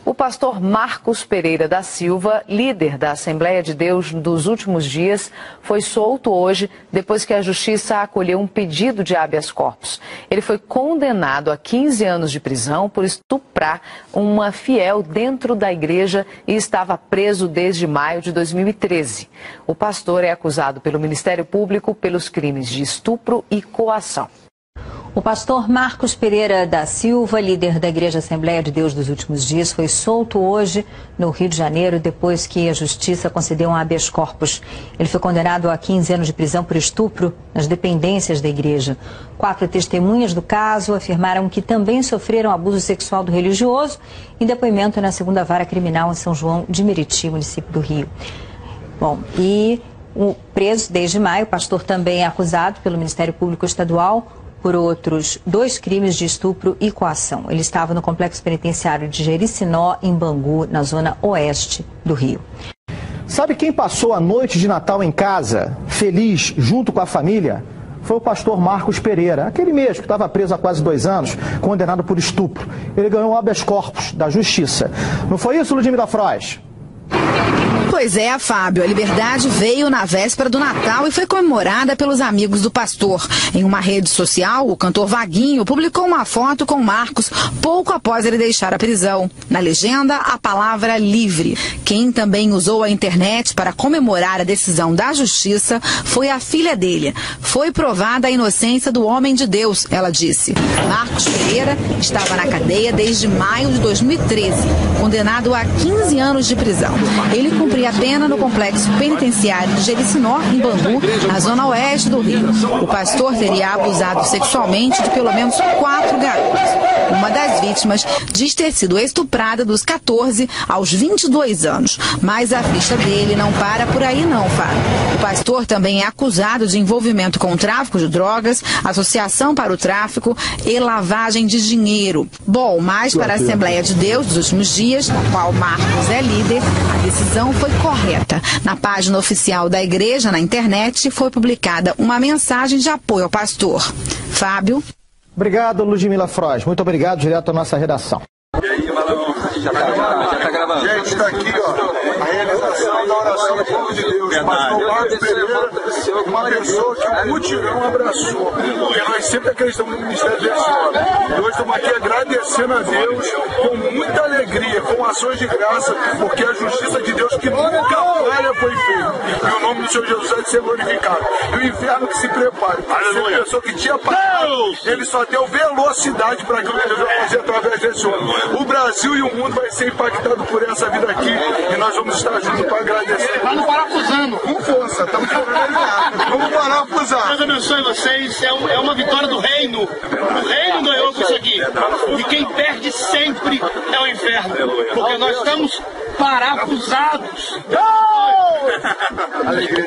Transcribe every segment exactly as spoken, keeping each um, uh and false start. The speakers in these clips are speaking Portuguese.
O pastor Marcos Pereira da Silva, líder da Assembleia de Deus dos últimos dias, foi solto hoje depois que a Justiça acolheu um pedido de habeas corpus. Ele foi condenado a quinze anos de prisão por estuprar uma fiel dentro da igreja e estava preso desde maio de dois mil e treze. O pastor é acusado pelo Ministério Público pelos crimes de estupro e coação. O pastor Marcos Pereira da Silva, líder da Igreja Assembleia de Deus dos últimos dias, foi solto hoje no Rio de Janeiro depois que a Justiça concedeu um habeas corpus. Ele foi condenado a quinze anos de prisão por estupro nas dependências da igreja. Quatro testemunhas do caso afirmaram que também sofreram abuso sexual do religioso em depoimento na segunda vara criminal em São João de Meriti, município do Rio. Bom, e o preso desde maio, o pastor também é acusado pelo Ministério Público Estadual por outros dois crimes de estupro e coação. Ele estava no complexo penitenciário de Jericinó, em Bangu, na zona oeste do Rio. Sabe quem passou a noite de Natal em casa, feliz, junto com a família? Foi o pastor Marcos Pereira, aquele mesmo que estava preso há quase dois anos, condenado por estupro. Ele ganhou um habeas corpus da Justiça. Não foi isso, Ludmila Frois? Pois é, Fábio, a liberdade veio na véspera do Natal e foi comemorada pelos amigos do pastor. Em uma rede social, o cantor Vaguinho publicou uma foto com Marcos pouco após ele deixar a prisão. Na legenda, a palavra livre. Quem também usou a internet para comemorar a decisão da Justiça foi a filha dele. Foi provada a inocência do homem de Deus, ela disse. Marcos Pereira estava na cadeia desde maio de dois mil e treze, condenado a quinze anos de prisão. Ele cumpriu a pena no complexo penitenciário de Jericinó, em Bangu, na zona oeste do Rio. O pastor teria abusado sexualmente de pelo menos quatro garotas. Uma das vítimas diz ter sido estuprada dos quatorze aos vinte e dois anos. Mas a ficha dele não para por aí não, Fábio. O pastor também é acusado de envolvimento com o tráfico de drogas, associação para o tráfico e lavagem de dinheiro. Bom, mas para a Assembleia de Deus dos últimos dias, na qual Marcos é líder, a decisão foi correta. Na página oficial da igreja, na internet, foi publicada uma mensagem de apoio ao pastor. Fábio. Obrigado, Ludmila Frois. Muito obrigado, direto à nossa redação. E aí, Malão? Já tá, já, já tá gravando. Gente, está aqui, ó, a realização da oração do povo de Deus. Pastor Marcos Pereira, uma pessoa que o mutirão abraçou. Porque nós sempre acreditamos no ministério desse homem. E hoje estamos aqui agradecendo a Deus com muita alegria, com ações de graça, porque a justiça de Deus que nunca falha foi feita. E o nome do Senhor Jesus é de ser glorificado. E o inferno que se prepare. Aleluia. Essa pessoa que tinha passado, ele só deu velocidade para aquilo que Deus vai fazer através desse homem. O Brasil e o mundo vai ser impactado por essa vida aqui e nós vamos estar juntos para agradecer. Vamos parafusando. Com força, estamos querendo. Vamos parafusar. Deus abençoe vocês. É, um, é uma vitória do reino. O reino ganhou com isso aqui. E quem perde sempre é o inferno. Porque nós estamos parafusados. Alegria.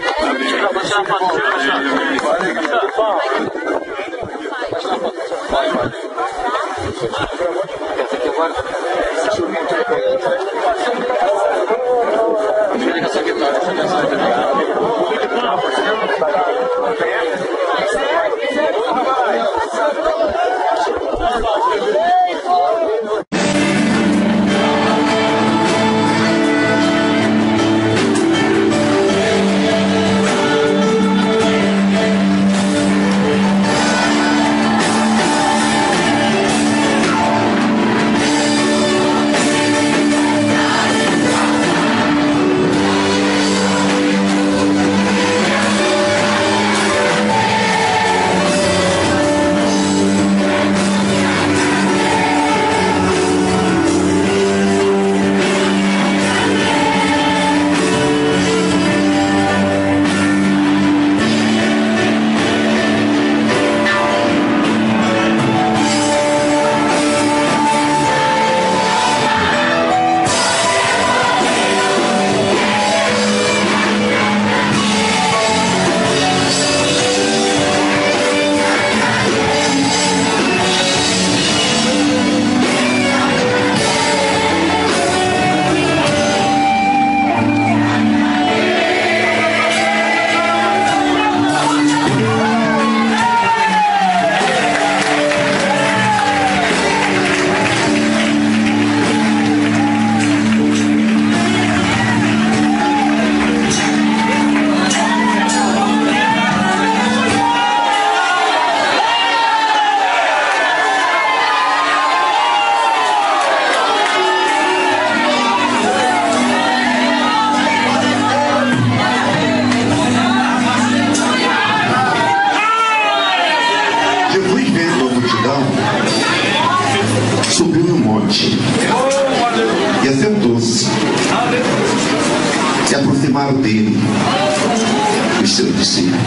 aproximaram dele os seus discípulos.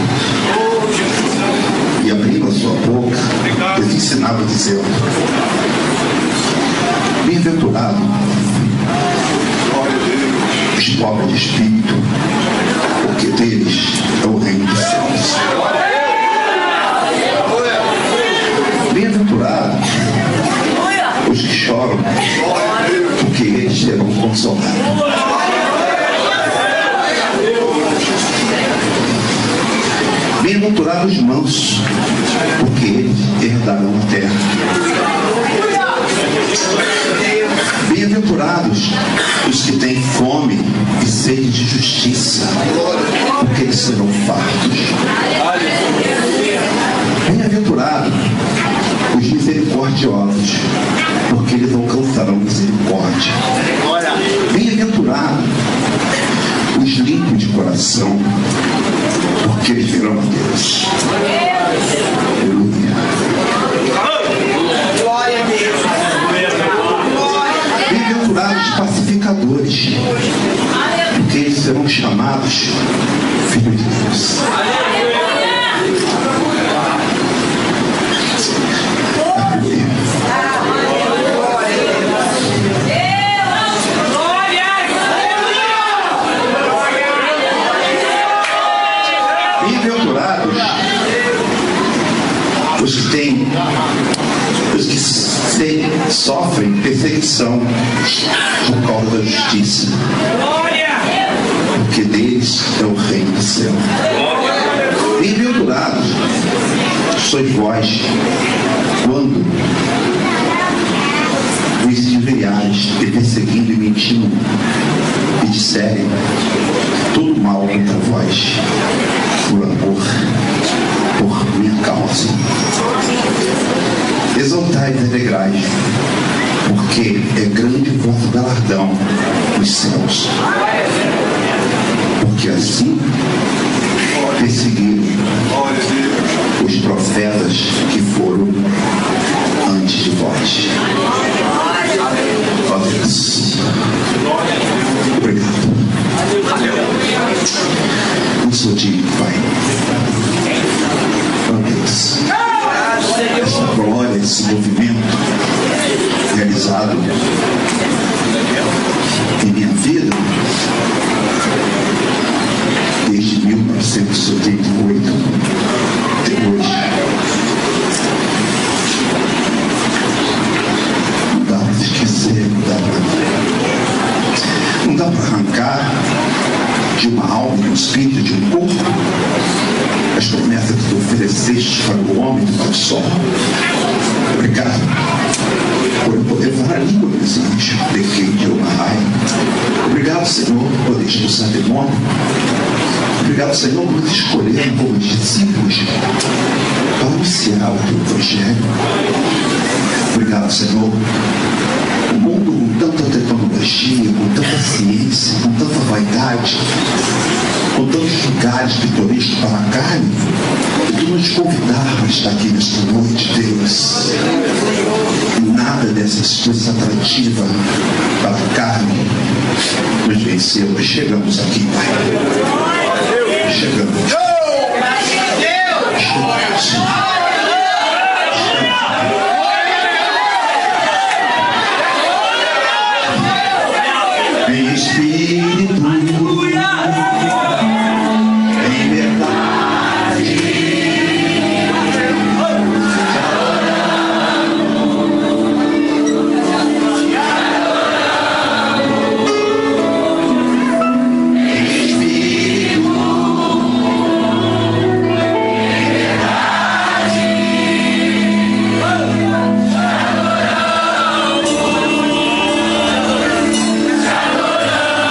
E abrindo a sua boca, ele ensinava dizendo: bem-aventurado os pobres de espírito, porque deles é o reino dos céus. Bem-aventurado os que choram, porque eles serão consolados. Bem-aventurados os mansos, porque eles herdarão a terra. Bem-aventurados os que têm fome e sede de justiça, porque eles serão fartos. Bem-aventurados os misericordiosos, porque eles alcançarão misericórdia. Bem-aventurados os limpos de coração, porque eles verão a Deus. Aleluia. Bem-aventurados os pacificadores, porque eles serão chamados filhos de Deus. Bem-aventurados os que têm, os que se, sofrem perseguição por causa da justiça, porque deles é o reino do céu. Bem-aventurados sois vós quando vos injuriares e perseguindo e mentindo e disserem todo mal contra vós por amor, por minha causa. Exaltai e alegrai, porque é grande o vosso galardão nos céus. Porque assim perseguiram os profetas que foram antes de vós. Ó Deus, obrigado. Não sou digno, Pai. Ó Deus, essa glória, esse movimento realizado em minha vida desde mil novecentos e oitenta e oito até hoje, não dá para esquecer, não dá para não dá para arrancar de uma alma, de um espírito, de um corpo as promessas que tu ofereceste para o homem e para o sol. Obrigado por eu poder falar a língua dos anjos, pequei de uma raia. Obrigado, Senhor, por poder expulsar demônio. Obrigado, Senhor, por nos escolher como discípulos para anunciar o teu evangelho. Obrigado, Senhor. O mundo com tanta tecnologia, com tanta ciência, com tanta vaidade, com tantos lugares pitorescos para a carne, e tu nos convidar para estar aqui nesta noite, Deus. E nada dessas coisas atrativas para a carne nos venceu. Nós chegamos aqui, Pai. Chegamos. Chegamos. Em espírito, em verdade, em espírito, em verdade.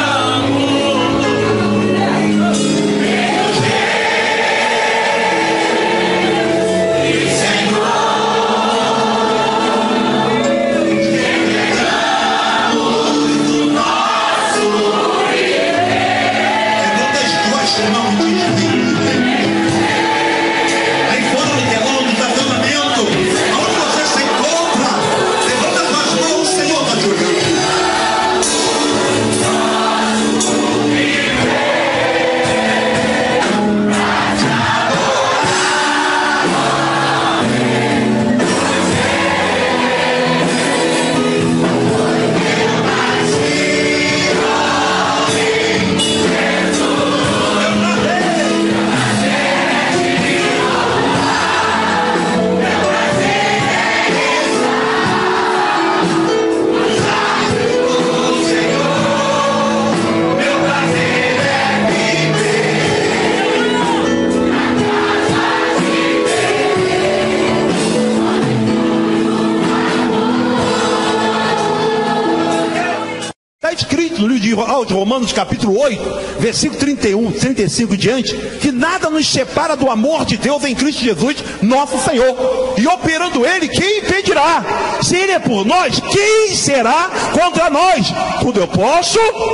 está escrito no livro de Romanos capítulo oito, versículo trinta e um, trinta e cinco em diante, que nada nos separa do amor de Deus em Cristo Jesus, nosso Senhor. E operando Ele, quem impedirá? Se Ele é por nós, quem será contra nós? Tudo eu posso.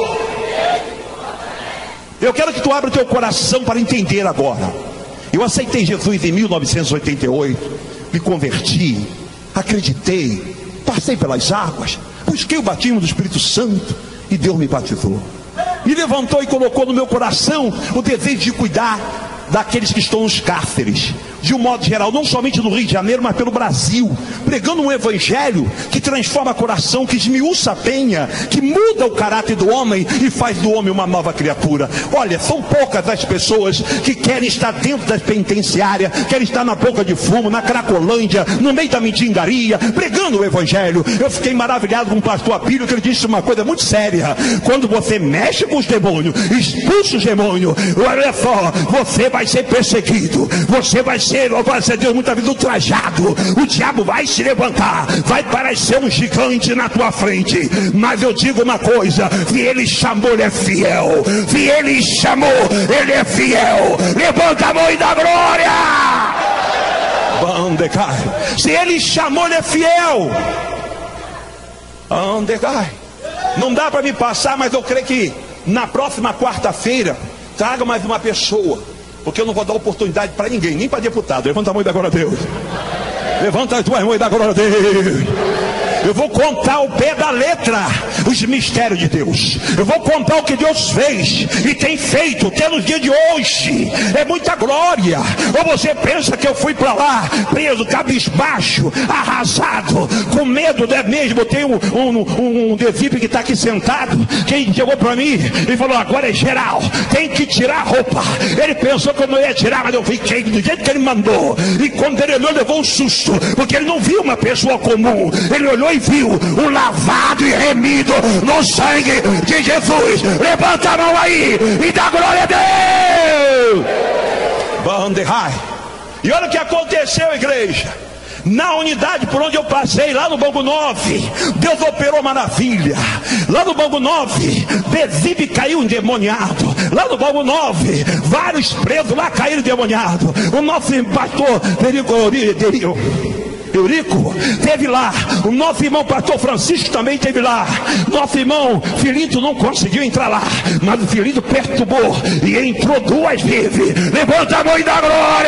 Eu quero que tu abra o teu coração para entender agora. Eu aceitei Jesus em mil novecentos e oitenta e oito, me converti, acreditei, passei pelas águas, busquei o batismo do Espírito Santo e Deus me batizou. Me levantou e colocou no meu coração o desejo de cuidar daqueles que estão nos cárceres, de um modo geral, não somente no Rio de Janeiro, mas pelo Brasil, pregando um evangelho que transforma o coração, que esmiuça a penha, que muda o caráter do homem e faz do homem uma nova criatura. Olha, são poucas as pessoas que querem estar dentro das penitenciárias, querem estar na boca de fumo, na Cracolândia, no meio da mendigaria, pregando o evangelho. Eu fiquei maravilhado com o pastor Apílio, que ele disse uma coisa muito séria: quando você mexe com os demônios, expulsa os demônios, olha só, você vai ser perseguido, você vai ser, louvado seja Deus, muitas vezes ultrajado, o diabo vai se levantar, vai parecer um gigante na tua frente, mas eu digo uma coisa: se Ele chamou, Ele é fiel. Se Ele chamou, Ele é fiel. Levanta a mão e dá glória. Andecai. Se Ele chamou, Ele é fiel. Andecai. Não dá para me passar, mas eu creio que na próxima quarta-feira traga mais uma pessoa, porque eu não vou dar oportunidade para ninguém, nem para deputado. Levanta a mão e dá glória a Deus. Levanta as duas mãos e dá glória a Deus. Eu vou contar ao pé da letra os mistérios de Deus. Eu vou contar o que Deus fez e tem feito até nos dias de hoje. É muita glória. Ou você pensa que eu fui para lá preso, cabisbaixo, arrasado, com medo, não é mesmo? Tem um, um, um, um Devip que está aqui sentado, que chegou para mim e falou: agora é geral, tem que tirar a roupa. Ele pensou que eu não ia tirar, mas eu fiquei do jeito que ele mandou. E quando ele olhou, levou um susto, porque ele não viu uma pessoa comum. Ele olhou e viu o lavado e remido no sangue de Jesus. Levanta a mão aí e dá glória a Deus. Bandehai. E olha o que aconteceu, igreja. Na unidade por onde eu passei, lá no Bangu nove, Deus operou maravilha. Lá no Bangu nove, Bezibe caiu endemoniado. Lá no Bangu nove, vários presos lá caíram endemoniados. O nosso pastor Eurico Eurico teve lá. O nosso irmão pastor Francisco também teve lá. Nosso irmão Filinto não conseguiu entrar lá, mas o Filinto perturbou e entrou duas vezes. Levanta a mão e dá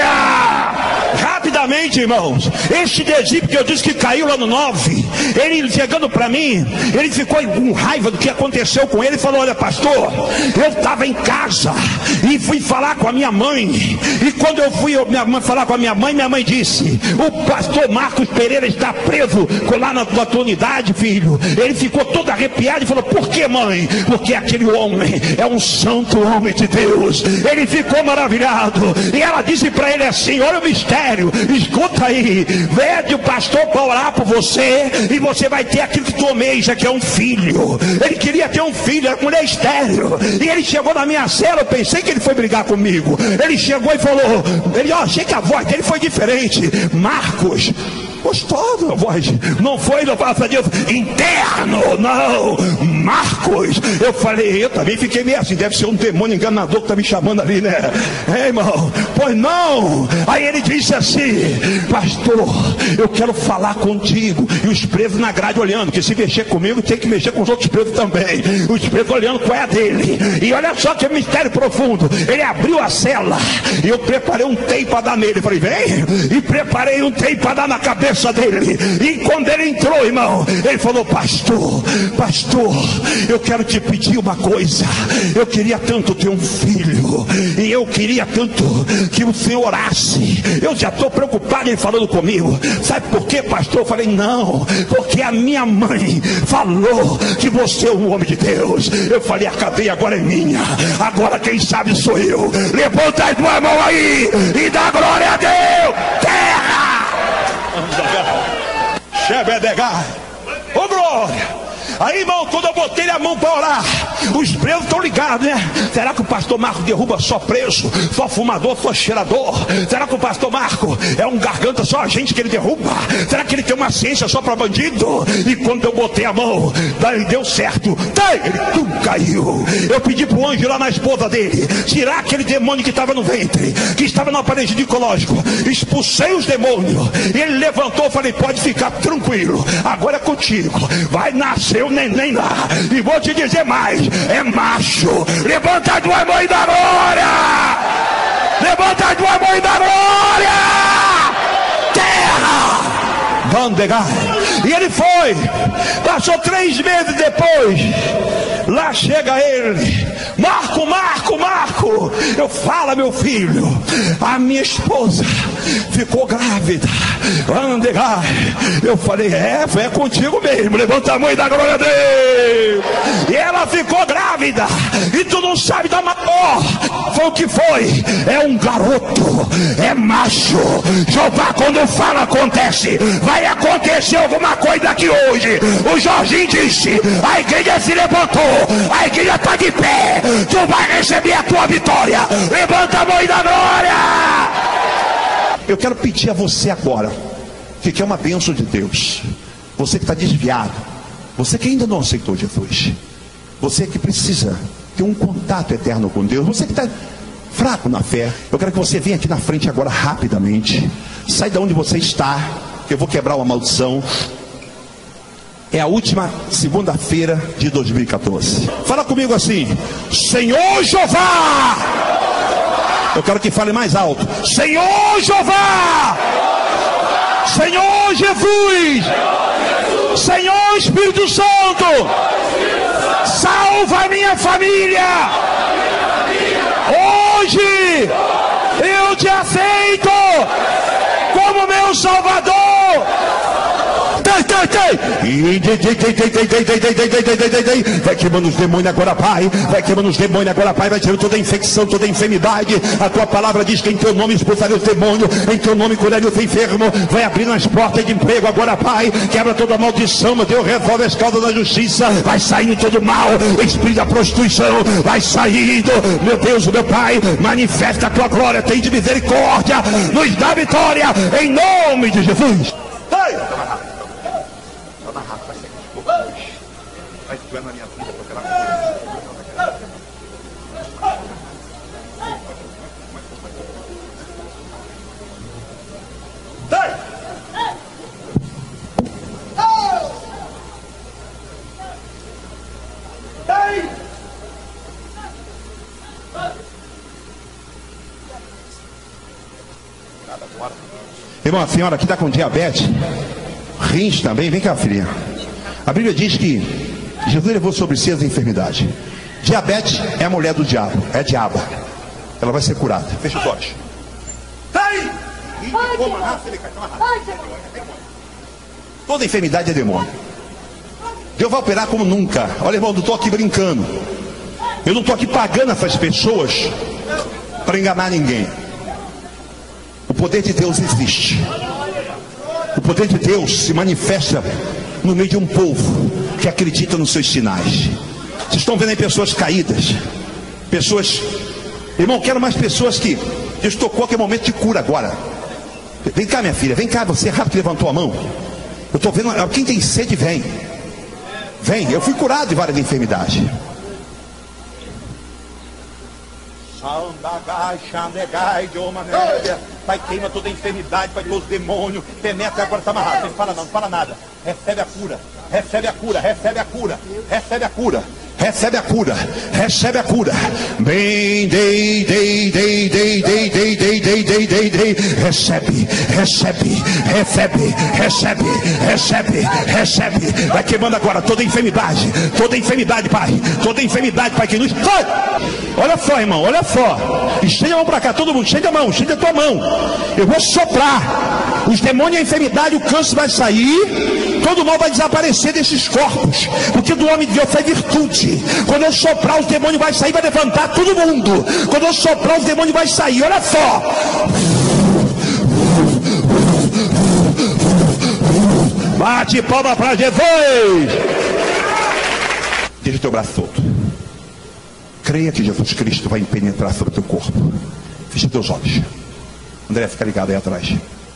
glória. Rapidamente, irmãos, este Dezipe que eu disse que caiu lá no nove, ele chegando para mim, ele ficou com raiva do que aconteceu com ele e falou: olha, pastor, eu estava em casa e fui falar com a minha mãe, e quando eu fui minha mãe, falar com a minha mãe, minha mãe disse: o pastor Marcos Pereira está preso lá na, na tua unidade, filho. Ele ficou todo arrepiado e falou: por que, mãe? Porque aquele homem é um santo homem de Deus. Ele ficou maravilhado, e ela disse para ele assim: olha o mistério, escuta aí, pede o pastor para orar por você e você vai ter aquilo que tu almeja, que é um filho. Ele queria ter um filho, era mulher estéril, e ele chegou na minha cela. Eu pensei que ele foi brigar comigo. Ele chegou e falou, ele, ó, achei que a voz dele foi diferente. Marcos, gostosa a voz, não foi, não faça disso, interno, não, Marcos. Eu falei, eu também fiquei meio assim, deve ser um demônio enganador que está me chamando ali, né? É, irmão, pois não. Aí ele disse assim: pastor, eu quero falar contigo. E os presos na grade olhando, que se mexer comigo tem que mexer com os outros presos também. Os presos olhando qual é a dele. E olha só que mistério profundo. Ele abriu a cela e eu preparei um teio para dar nele. Eu falei, vem. E preparei um teio para dar na cabeça dele. E quando ele entrou, irmão, ele falou: pastor, pastor, eu quero te pedir uma coisa. Eu queria tanto ter um filho, e eu queria tanto que o senhor orasse. Eu já estou preocupado ele falando comigo. Sabe por quê, pastor? Eu falei, não, porque a minha mãe falou que você é um homem de Deus. Eu falei, a cadeia agora é minha, agora quem sabe sou eu. Levanta as duas mãos aí e dá glória a Deus. Terra! Shebedegai. Ô glória! Aí, irmão, quando eu botei a mão para orar, os preso estão ligados, né? Será que o pastor Marco derruba só preso, só fumador, só cheirador? Será que o pastor Marco é um garganta só a gente que ele derruba? Será que ele tem uma ciência só para bandido? E quando eu botei a mão, daí deu certo, daí ele tum, caiu. Eu pedi pro anjo lá na esposa dele tirar aquele demônio que estava no ventre, que estava no aparelho ginecológico. Expulsei os demônios. Ele levantou e falei, pode ficar tranquilo, agora é contigo, vai nascer o neném lá. E vou te dizer mais, é macho. Levanta a tua mão e dá glória. Levanta a tua mão e dá glória. Terra. Vandegar. E ele foi. Passou três meses depois. Lá chega ele. Marco, Marco, Marco. Eu falo, meu filho. A minha esposa ficou grávida. Vandegar. Eu falei, é, é contigo mesmo. Levanta a mão e dá glória a Deus. E ela ficou grávida. E tu não sabe da maior. Foi o que foi. É um garoto. É macho. Jeová, quando fala, acontece. Vai acontecer alguma coisa aqui hoje. O Jorginho disse, a igreja se levantou. A igreja está de pé. Tu vai receber a tua vitória. Levanta a mão e dá glória. Eu quero pedir a você agora, que quer uma bênção de Deus, você que está desviado, você que ainda não aceitou Jesus, você que precisa ter um contato eterno com Deus, você que está fraco na fé, eu quero que você venha aqui na frente agora rapidamente. Sai de onde você está, que eu vou quebrar uma maldição. É a última segunda-feira de dois mil e quatorze. Fala comigo assim: Senhor Jeová. Eu quero que fale mais alto: Senhor Jeová, Senhor Jesus, Senhor Espírito Santo, salva a minha família. Hoje eu te aceito como meu Salvador. Vai queimando os demônios agora, Pai. Vai queimando os demônios agora, Pai. Vai tirando toda a infecção, toda a enfermidade. A tua palavra diz que em teu nome expulsaria os demônios, em teu nome curaria os enfermos. Vai abrindo as portas de emprego agora, Pai. Quebra toda a maldição, meu Deus. Resolve as causas da justiça. Vai saindo todo mal, o espírito da prostituição vai saindo, meu Deus, meu Pai. Manifesta a tua glória, tem de misericórdia, nos dá vitória em nome de Jesus. Vai! Na minha vida, irmão, a senhora que está com diabetes, rins também, vem cá, filhinha. A Bíblia diz que Jesus levou sobre si as enfermidades. Diabetes é a mulher do diabo, é diaba. Ela vai ser curada. Fecha os olhos. Toda enfermidade é demônio. Deus vai operar como nunca. Olha, irmão, não estou aqui brincando. Eu não estou aqui pagando essas pessoas para enganar ninguém. O poder de Deus existe. O poder de Deus se manifesta no meio de um povo que acredita nos seus sinais. Vocês estão vendo aí pessoas caídas, pessoas, irmão, quero mais pessoas que Deus tocou, que é momento de cura agora. Vem cá, minha filha, vem cá, você rápido levantou a mão. Eu estou vendo, quem tem sede vem. Vem, eu fui curado de várias enfermidades. Pai, queima toda a enfermidade, Pai, todos os demônios. Penetra agora, está amarrado. Não fala não, não fala nada. Recebe a cura, recebe a cura, recebe a cura, recebe a cura, recebe a cura, recebe a cura. Bem, dei, dei, dei, dei, dei, dei, dei, dei, dei, dei, dei. Recebe, recebe, recebe, recebe, recebe, recebe. Vai queimando agora toda a enfermidade, toda a enfermidade, Pai, toda a enfermidade, Pai, que nos... Olha só, irmão, olha só. Estende a mão para cá, todo mundo, estende a mão, estende a tua mão. Eu vou soprar. Os demônios, a enfermidade, o câncer vai sair. Todo mal vai desaparecer desses corpos. Porque do homem de Deus sai virtude. Quando eu soprar, os demônios vai sair, vai levantar todo mundo. Quando eu soprar, os demônios vai sair. Olha só. Bate palma para Jesus. Deixa o teu braço solto. Creia que Jesus Cristo vai penetrar sobre o teu corpo. Fecha teus olhos. André, fica ligado aí atrás.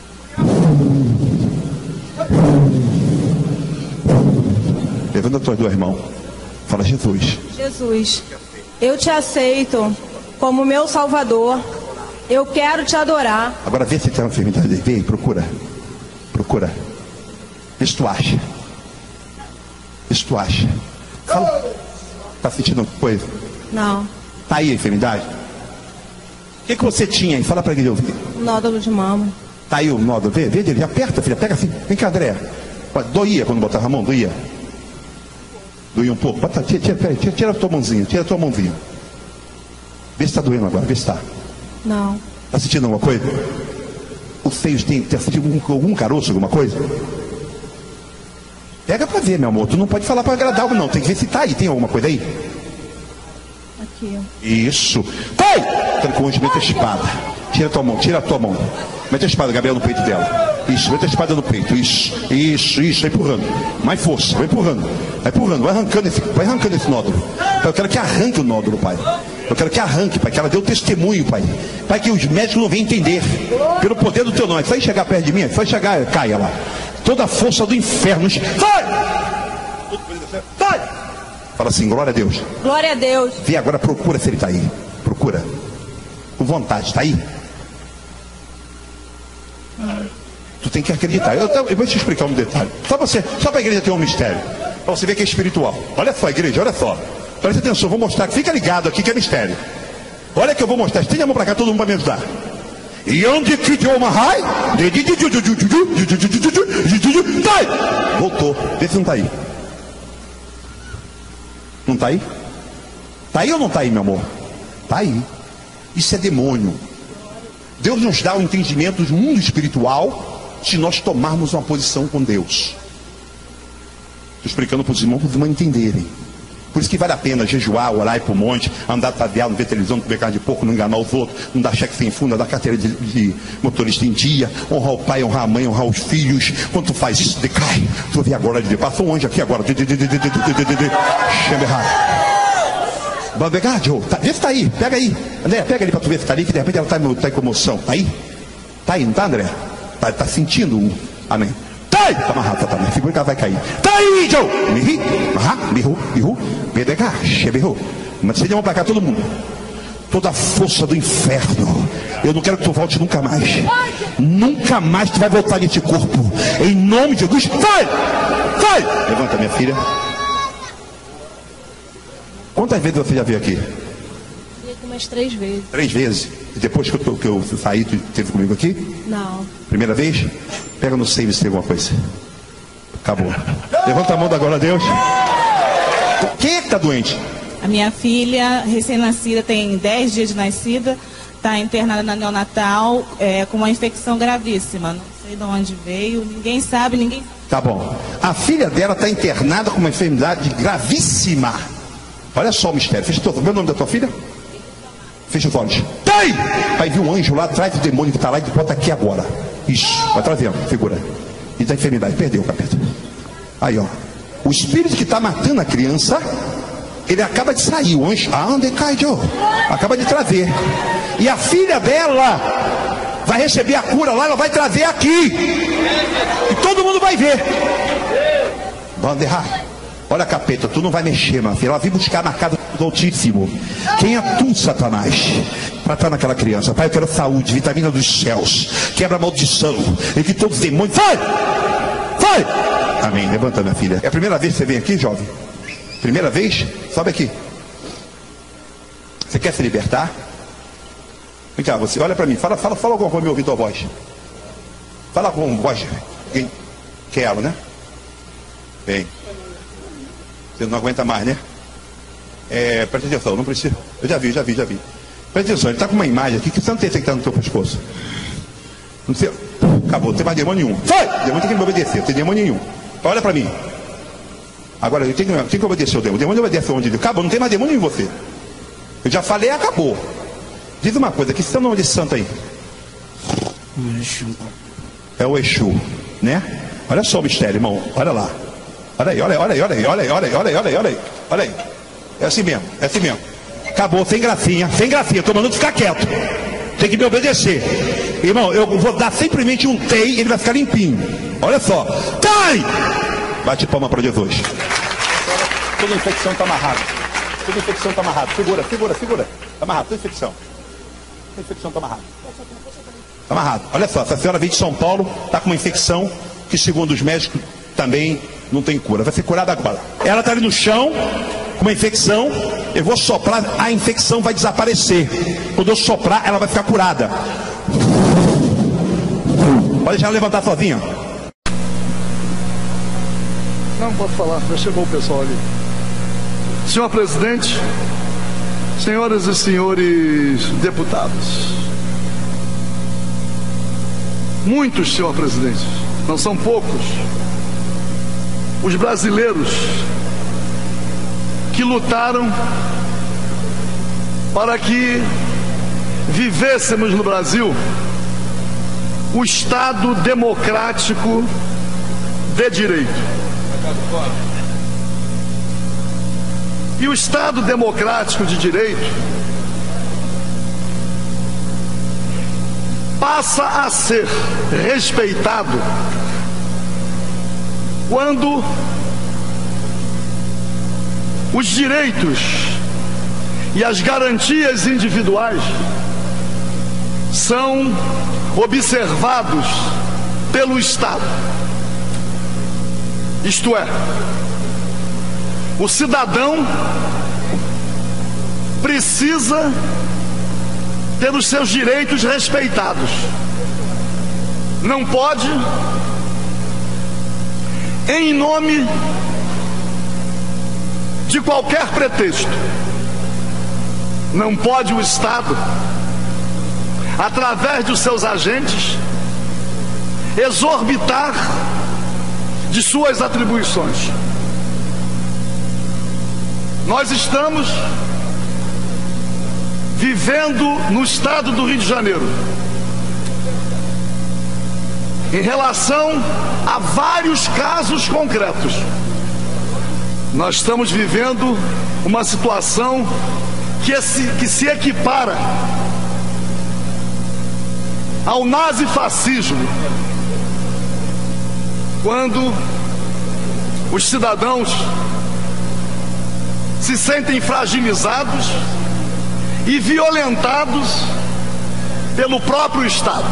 Levanta as tuas duas mãos. Fala, Jesus. Jesus, eu te aceito como meu Salvador. Eu quero te adorar. Agora vê se tem uma enfermidade. Vê aí, procura. Procura. Vê se tu acha. Vê se tu acha. Fala. Tá sentindo coisa? Não. Tá aí a enfermidade? O que, que você tinha aí? Fala pra ele ouvir. Nódulo de mama. Tá aí o nódulo. Vê, vê dele. Aperta, filha. Pega assim. Vem cá, André. Doía quando botava a mão? Doía? Doía um pouco. Bota, tira, tira, peraí, tira, tira a tua mãozinha. Tira a tua mãozinha. Vê se tá doendo agora. Vê se tá. Não. Tá sentindo alguma coisa? Os seios tem, tem sentindo algum, algum caroço, alguma coisa? Pega pra ver, meu amor. Tu não pode falar pra agradar não. Tem que ver se tá aí. Tem alguma coisa aí? Aqui. Isso. Vai! Tá com o anjo, mete a espada. Tira a tua mão, tira a tua mão. Mete a espada, Gabriel, no peito dela. Isso, mete a espada no peito. Isso, isso, isso. Vai empurrando. Mais força, vai empurrando. Vai empurrando, vai arrancando esse, vai arrancando esse nódulo. Eu quero que arranque o nódulo, pai. Eu quero que arranque, pai. Que ela dê o testemunho, pai. Pai, que os médicos não venham entender. Pelo poder do teu nome. Vai chegar perto de mim, vai chegar, caia lá. Toda a força do inferno. Vai! Vai! Fala assim, glória a Deus. Glória a Deus. Vê agora, procura se ele está aí. Procura. Com vontade, está aí? Hum. Tu tem que acreditar. Eu, eu vou te explicar um detalhe. Só você, só para a igreja ter um mistério. Para você ver que é espiritual. Olha só, igreja, olha só. Presta atenção, vou mostrar. Fica ligado aqui que é mistério. Olha que eu vou mostrar. Estende a mão para cá, todo mundo vai me ajudar. E onde que deu uma raio? Voltou. Vê se não está aí. Não está aí? Está aí ou não está aí, meu amor? Está aí. Isso é demônio. Deus nos dá o entendimento do mundo espiritual se nós tomarmos uma posição com Deus. Estou explicando para os irmãos, para os irmãos entenderem. Por isso que vale a pena jejuar, orar, ir para o monte, andar ataviado, não ver televisão, não comer carne de porco, não enganar os outros, não dar cheque sem fundo, dar carteira de, de motorista em dia, honrar o pai, honrar a mãe, honrar os filhos. Quando tu faz isso, decai. Tu vê agora de Deus. Passou um anjo aqui agora. Chama errado. Tá, vê se tá aí, pega aí. André, pega ali para tu ver se tá ali, que de repente ela tá, tá em comoção. Tá aí? Tá aí, não tá, André? Tá, tá sentindo um. Amém. Tá aí! Tá amarrado, tá, tá. Figura que ela vai cair. Tá aí, Joe! Mihi, ahá, mihu, mihu, bedega, cheberro. Mas você deu mão pra cá, todo mundo. Toda a força do inferno. Eu não quero que tu volte nunca mais. Nunca mais tu vai voltar nesse corpo. Em nome de Jesus. Vai! Vai! Levanta, minha filha. Quantas vezes você já veio aqui? Veio umas três vezes. Três vezes? E depois que eu, que eu saí, tu esteve comigo aqui? Não. Primeira vez? Pega no seio se tem alguma coisa. Acabou. Levanta a mão da glória a Deus. Quem é que está doente? A minha filha, recém-nascida, tem dez dias de nascida, está internada na neonatal, é, com uma infecção gravíssima. Não sei de onde veio, ninguém sabe, ninguém... Tá bom. A filha dela está internada com uma enfermidade gravíssima. Olha só o mistério. Fecha o meu nome da tua filha? Fecha os olhos. Pai! Pai, viu um anjo lá atrás do demônio que está lá e bota aqui agora. Isso. Vai trazendo, figura. E da enfermidade. Perdeu o capeta. Aí, ó. O espírito que está matando a criança, ele acaba de sair. O anjo. Ah, onde cai, Joe? Acaba de trazer. E a filha dela vai receber a cura lá, ela vai trazer aqui. E todo mundo vai ver. Vamos errar. Olha, capeta, tu não vai mexer, minha filha. Ela vem buscar na casa do Altíssimo. Quem é tu, Satanás? Para estar naquela criança. Pai, eu quero saúde, vitamina dos céus. Quebra a maldição. E que todos os demônios. Vai! Vai! Amém. Levanta, minha filha. É a primeira vez que você vem aqui, jovem? Primeira vez? Sobe aqui. Você quer se libertar? Vem cá, você. Olha para mim. Fala, fala, fala alguma coisa, meu ouvido a voz. Fala com voz. Quem? Quero, né? Vem. Você não aguenta mais, né? É, presta atenção, não precisa. Eu já vi, já vi, já vi. Presta atenção, ele está com uma imagem aqui que você não tem que está no teu pescoço. Não sei. Acabou, não tem mais demônio nenhum. Sai! Demônio tem que me obedecer, não tem demônio nenhum. Olha para mim. Agora, eu tenho, eu tenho que obedecer o demônio. O demônio obedece onde ele. Acabou, não tem mais demônio em você. Eu já falei, acabou. Diz uma coisa, que você é o nome desse santo aí? É o Exu, né? Olha só o mistério, irmão. Olha lá. Olha aí, olha aí, olha aí, olha aí, olha aí, olha aí, olha aí, olha aí, olha aí. É assim mesmo, é assim mesmo. Acabou, sem gracinha, sem gracinha. Tô mandando ficar quieto. Tem que me obedecer. Irmão, eu vou dar simplesmente um tei, ele vai ficar limpinho. Olha só. Cai! Bate palma para Jesus. Toda infecção está amarrada. Toda infecção está amarrada. Segura, segura, segura. Está amarrado, toda infecção. Toda infecção está amarrada. Está amarrado. Olha só, essa senhora veio de São Paulo, está com uma infecção que, segundo os médicos, também não tem cura. Vai ser curada agora. Ela está ali no chão, com uma infecção. Eu vou soprar, a infecção vai desaparecer. Quando eu soprar, ela vai ficar curada. Pode deixar ela levantar sozinha. Não posso falar, já chegou o pessoal ali. Senhor presidente, senhoras e senhores deputados, muitos, senhor presidente, não são poucos, os brasileiros que lutaram para que vivêssemos no Brasil o Estado democrático de direito. E o Estado democrático de direito passa a ser respeitado quando os direitos e as garantias individuais são observados pelo Estado. Isto é, o cidadão precisa ter os seus direitos respeitados. Não pode, em nome de qualquer pretexto, não pode o Estado, através dos seus agentes, exorbitar de suas atribuições. Nós estamos vivendo no estado do Rio de Janeiro, em relação a vários casos concretos, nós estamos vivendo uma situação que se, que se equipara ao nazifascismo, quando os cidadãos se sentem fragilizados e violentados pelo próprio Estado.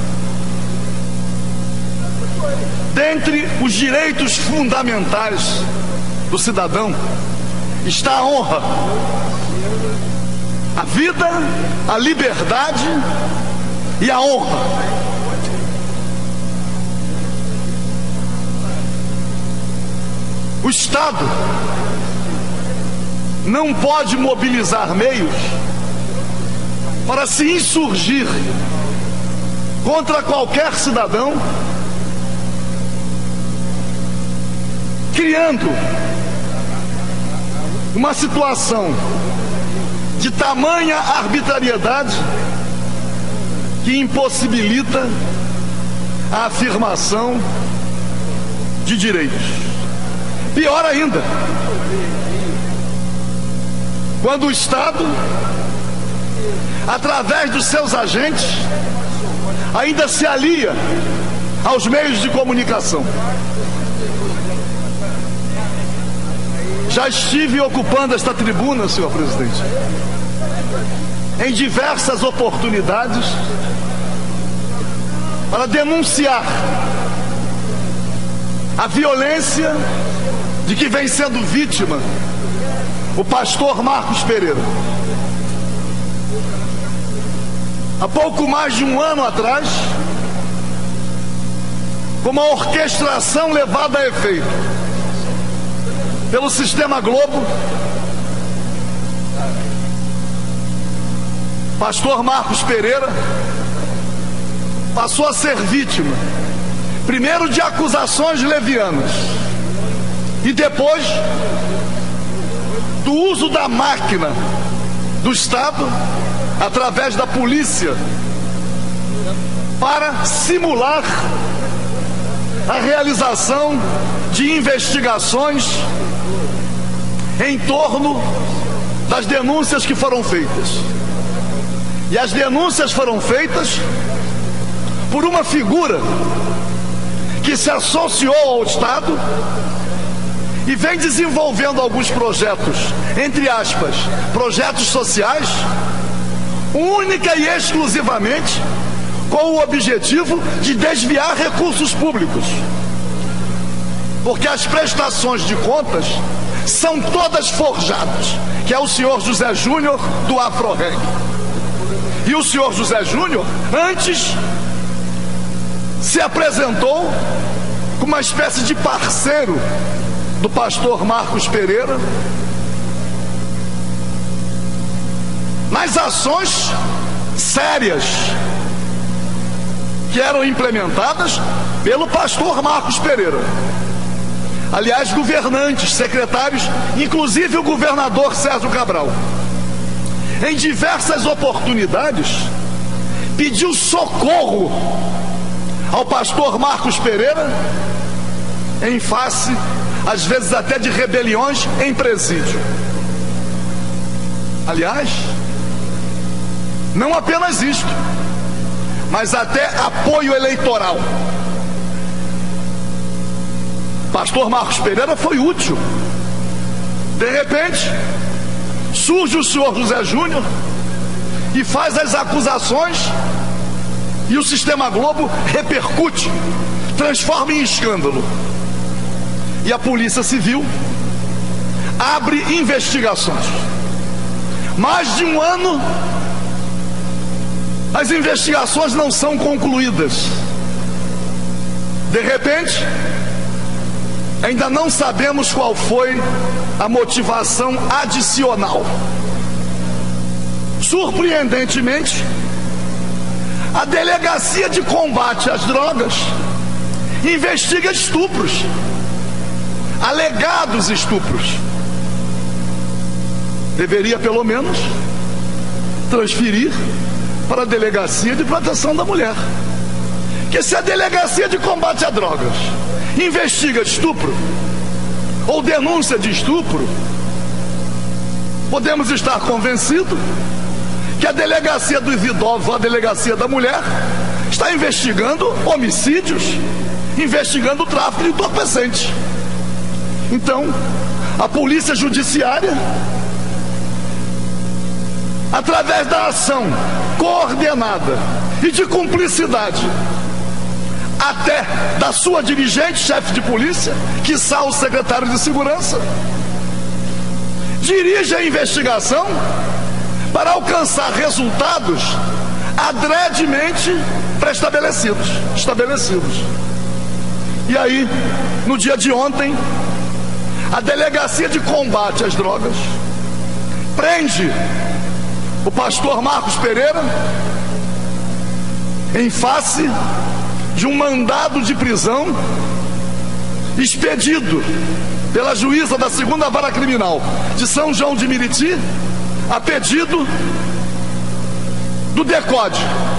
Dentre os direitos fundamentais do cidadão está a honra, a vida, a liberdade e a honra. O Estado não pode mobilizar meios para se insurgir contra qualquer cidadão, criando uma situação de tamanha arbitrariedade que impossibilita a afirmação de direitos. Pior ainda, quando o Estado, através dos seus agentes, ainda se alia aos meios de comunicação. Já estive ocupando esta tribuna, senhor presidente, em diversas oportunidades, para denunciar a violência de que vem sendo vítima o pastor Marcos Pereira. Há pouco mais de um ano atrás, com uma orquestração levada a efeito pelo Sistema Globo, pastor Marcos Pereira passou a ser vítima, primeiro de acusações levianas e depois do uso da máquina do Estado, através da polícia, para simular a realização de investigações em torno das denúncias que foram feitas. E as denúncias foram feitas por uma figura que se associou ao Estado e vem desenvolvendo alguns projetos, entre aspas, projetos sociais, única e exclusivamente com o objetivo de desviar recursos públicos. Porque as prestações de contas são todas forjadas, que é o senhor José Júnior do Afro-Reg. E o senhor José Júnior, antes, se apresentou como uma espécie de parceiro do pastor Marcos Pereira nas ações sérias que eram implementadas pelo pastor Marcos Pereira. Aliás, governantes, secretários, inclusive o governador Sérgio Cabral, em diversas oportunidades, pediu socorro ao pastor Marcos Pereira em face, às vezes até de rebeliões em presídio. Aliás, não apenas isto, mas até apoio eleitoral. Pastor Marcos Pereira foi útil. De repente, surge o senhor José Júnior e faz as acusações, e o Sistema Globo repercute, transforma em escândalo. E a Polícia Civil abre investigações. Mais de um ano, as investigações não são concluídas. De repente, ainda não sabemos qual foi a motivação adicional. Surpreendentemente, a Delegacia de Combate às Drogas investiga estupros, alegados estupros. Deveria, pelo menos, transferir para a Delegacia de Proteção da Mulher. Que se a Delegacia de Combate a Drogas investiga estupro ou denúncia de estupro, podemos estar convencidos que a Delegacia dos Idosos ou a Delegacia da Mulher está investigando homicídios, investigando o tráfico de entorpecentes. Então, a Polícia Judiciária, através da ação coordenada e de cumplicidade, até da sua dirigente, chefe de polícia, quiçá o secretário de segurança, dirige a investigação para alcançar resultados adredemente pré-estabelecidos, estabelecidos. E aí, no dia de ontem, a Delegacia de Combate às Drogas prende o pastor Marcos Pereira em face de um mandado de prisão expedido pela juíza da segunda Vara Criminal de São João de Meriti, a pedido do DECODE.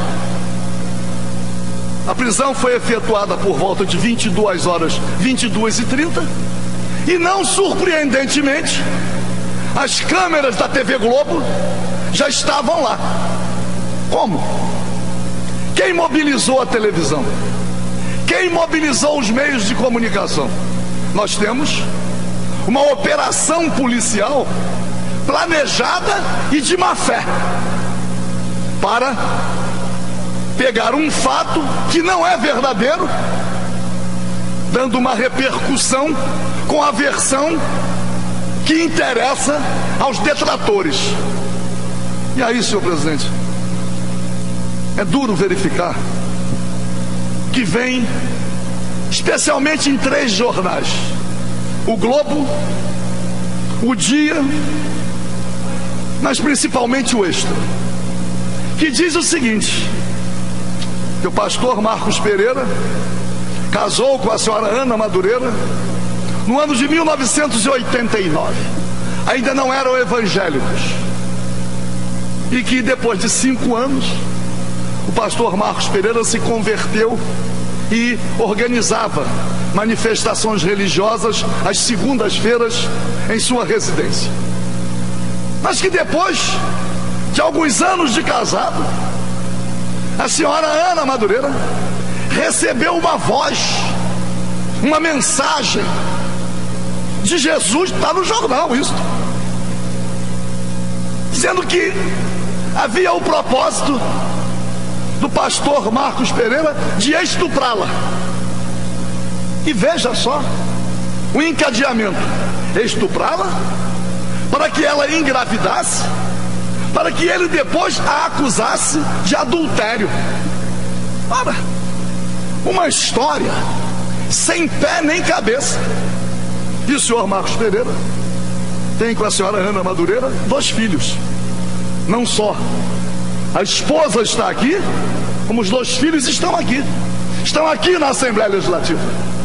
A prisão foi efetuada por volta de vinte e duas horas, vinte e duas e trinta, e não surpreendentemente, as câmeras da T V Globo já estavam lá. Como? Quem mobilizou a televisão? Quem mobilizou os meios de comunicação? Nós temos uma operação policial planejada e de má fé para pegar um fato que não é verdadeiro, dando uma repercussão com a versão que interessa aos detratores. E aí, senhor presidente, é duro verificar que vem, especialmente em três jornais, o Globo, o Dia, mas principalmente o Extra, que diz o seguinte: que o pastor Marcos Pereira casou com a senhora Ana Madureira no ano de mil novecentos e oitenta e nove. Ainda não eram evangélicos. E que depois de cinco anos, o pastor Marcos Pereira se converteu e organizava manifestações religiosas às segundas-feiras em sua residência. mas que depois de alguns anos de casado, a senhora Ana Madureira recebeu uma voz, uma mensagem de Jesus, está no jornal isso, dizendo que havia o propósito do pastor Marcos Pereira de estuprá-la. E veja só o encadeamento: estuprá-la, para que ela engravidasse, para que ele depois a acusasse de adultério. Ora, uma história sem pé nem cabeça. E o senhor Marcos Pereira tem com a senhora Ana Madureira dois filhos. Não só a esposa está aqui, como os dois filhos estão aqui. Estão aqui na Assembleia Legislativa.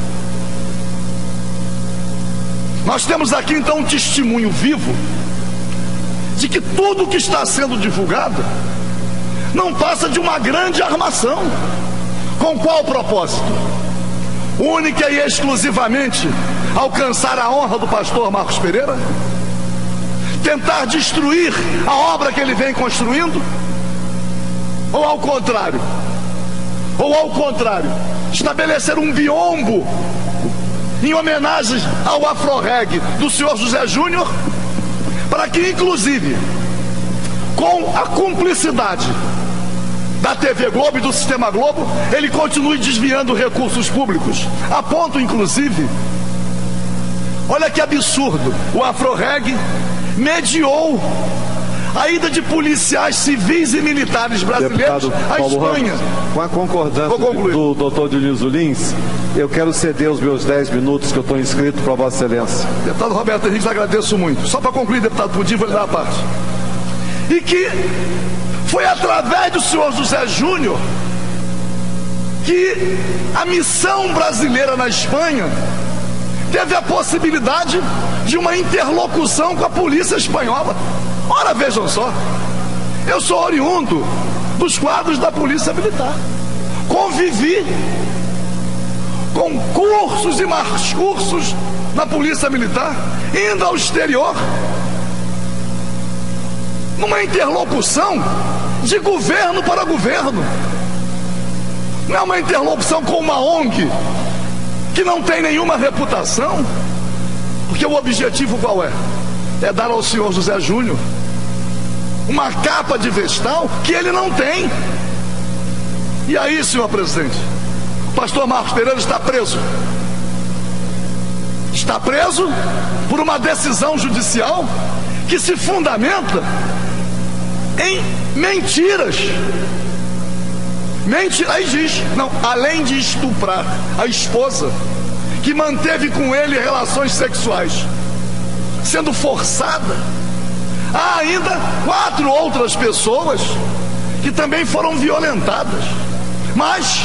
Nós temos aqui então um testemunho vivo de que tudo que está sendo divulgado não passa de uma grande armação. Com qual propósito? Única e exclusivamente alcançar a honra do pastor Marcos Pereira? Tentar destruir a obra que ele vem construindo? Ou ao contrário? Ou ao contrário, estabelecer um biombo em homenagem ao Afroreg do senhor José Júnior, para que inclusive com a cumplicidade da T V Globo e do Sistema Globo, ele continue desviando recursos públicos, a ponto inclusive, olha que absurdo, o Afroreg mediou a ida de policiais civis e militares brasileiros Deputado à Paulo Espanha. Ramos, com a concordância do doutor Dionísio Lins, eu quero ceder os meus dez minutos que eu estou inscrito para Vossa Excelência. Deputado Roberto Henrique, agradeço muito. Só para concluir, deputado Pudim, vou lhe dar a parte. E que foi através do senhor José Júnior que a missão brasileira na Espanha teve a possibilidade de uma interlocução com a polícia espanhola. Ora, vejam só, eu sou oriundo dos quadros da Polícia Militar, convivi com cursos e mais cursos na Polícia Militar, indo ao exterior, numa interlocução de governo para governo. Não é uma interlocução com uma O N G que não tem nenhuma reputação, porque o objetivo qual é? É dar ao senhor José Júnior uma capa de vestal que ele não tem. E aí, senhor presidente, o pastor Marcos Pereira está preso. Está preso por uma decisão judicial que se fundamenta em mentiras. Mentira, aí diz, não, além de estuprar a esposa, que manteve com ele relações sexuais, sendo forçada, há ainda quatro outras pessoas que também foram violentadas. Mas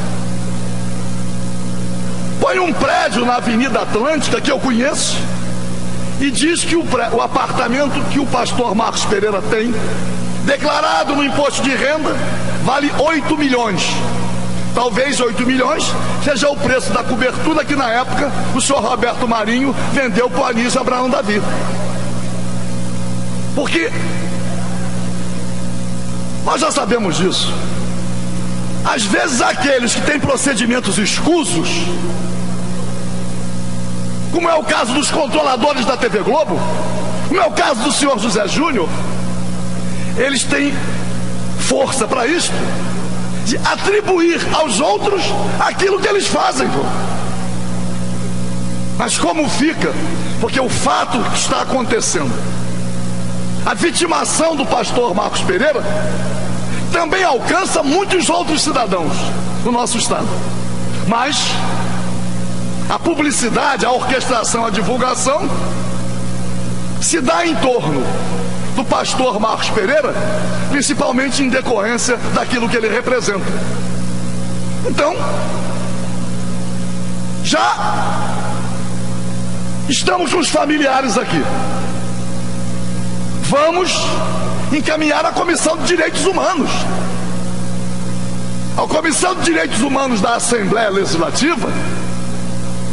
põe um prédio na Avenida Atlântica, que eu conheço, e diz que o, pré, o apartamento que o pastor Marcos Pereira tem, declarado no imposto de renda, vale oito milhões. Talvez oito milhões seja o preço da cobertura que na época o senhor Roberto Marinho vendeu para o Anísio Abraão Davi. Porque nós já sabemos disso. Às vezes aqueles que têm procedimentos escusos, como é o caso dos controladores da T V Globo, como é o caso do senhor José Júnior, eles têm força para isso, de atribuir aos outros aquilo que eles fazem. Mas como fica? Porque o fato que está acontecendo, a vitimação do pastor Marcos Pereira, também alcança muitos outros cidadãos do nosso estado. Mas a publicidade, a orquestração, a divulgação se dá em torno do pastor Marcos Pereira, principalmente em decorrência daquilo que ele representa. Então, já estamos com os familiares aqui. Vamos encaminhar a Comissão de Direitos Humanos. A Comissão de Direitos Humanos da Assembleia Legislativa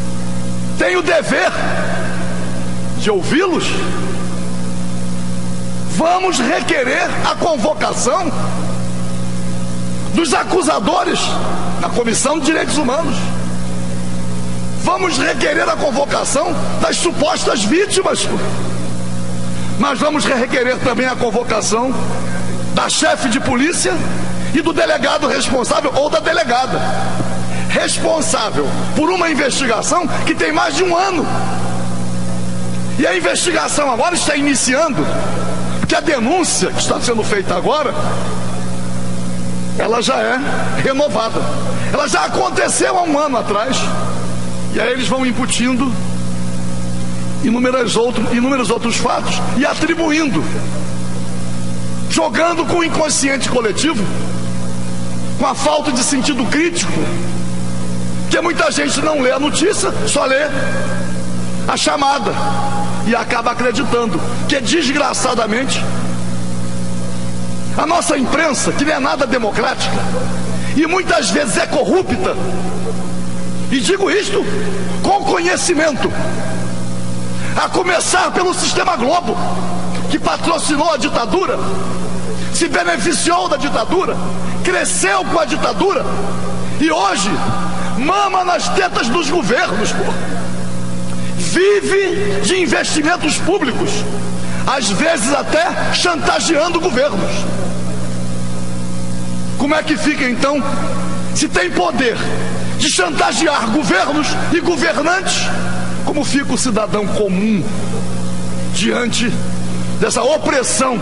tem o dever de ouvi-los Vamos requerer a convocação dos acusadores na Comissão de Direitos Humanos. Vamos requerer a convocação das supostas vítimas. Mas vamos requerer também a convocação da chefe de polícia e do delegado responsável ou da delegada responsável por uma investigação que tem mais de um ano. E a investigação agora está iniciando, porque a denúncia que está sendo feita agora, ela já é renovada. Ela já aconteceu há um ano atrás. E aí eles vão imputindo inúmeros outros, inúmeros outros fatos e atribuindo, jogando com o inconsciente coletivo, com a falta de sentido crítico, que muita gente não lê a notícia, só lê a chamada e acaba acreditando que, desgraçadamente, a nossa imprensa, que não é nada democrática e muitas vezes é corrupta, e digo isto com conhecimento, a começar pelo Sistema Globo, que patrocinou a ditadura, se beneficiou da ditadura, cresceu com a ditadura e hoje mama nas tetas dos governos, pô. Vive de investimentos públicos, às vezes até chantageando governos. Como é que fica então, se tem poder de chantagear governos e governantes, como fica o cidadão comum diante dessa opressão?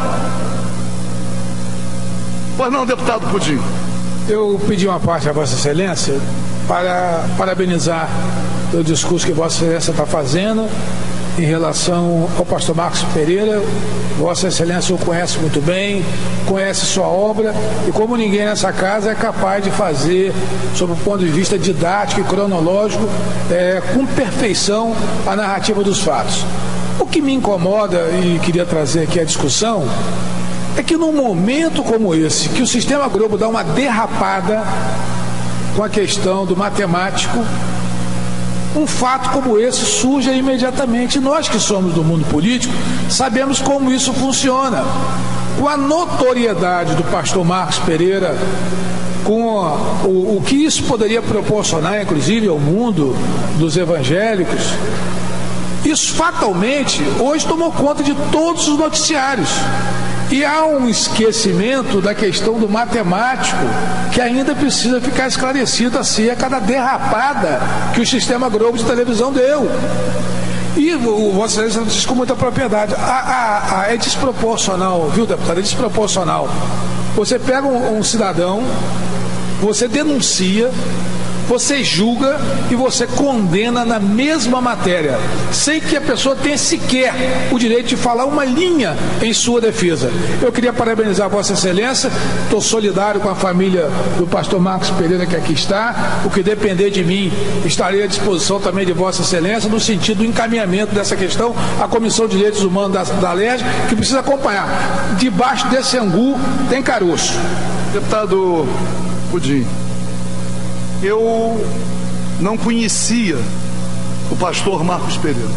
Pois não, deputado Pudim? Eu pedi uma parte a Vossa Excelência para parabenizar o discurso que Vossa Excelência está fazendo em relação ao pastor Marcos Pereira. Vossa Excelência o conhece muito bem, conhece sua obra e, como ninguém nessa casa, é capaz de fazer, sob o ponto de vista didático e cronológico, é, com perfeição, a narrativa dos fatos. O que me incomoda e queria trazer aqui a discussão é que, num momento como esse, que o Sistema Globo dá uma derrapada com a questão do matemático, um fato como esse surge imediatamente. Nós que somos do mundo político sabemos como isso funciona. Com a notoriedade do pastor Marcos Pereira, com a, o, o que isso poderia proporcionar, inclusive, ao mundo dos evangélicos, isso fatalmente hoje tomou conta de todos os noticiários. E há um esquecimento da questão do matemático que ainda precisa ficar esclarecido acerca da derrapada que o Sistema Globo de televisão deu. E o Vossa Excelência diz com muita propriedade, a, a, a, é desproporcional, viu, deputado? É desproporcional. Você pega um, um cidadão, você denuncia, você julga e você condena na mesma matéria, sem que a pessoa tenha sequer o direito de falar uma linha em sua defesa. Eu queria parabenizar a Vossa Excelência, estou solidário com a família do pastor Marcos Pereira que aqui está. O que depender de mim, estarei à disposição também de Vossa Excelência no sentido do encaminhamento dessa questão à Comissão de Direitos Humanos da, da L E R J, que precisa acompanhar. Debaixo desse angu tem caroço. Deputado Pudim, eu não conhecia o pastor Marcos Pereira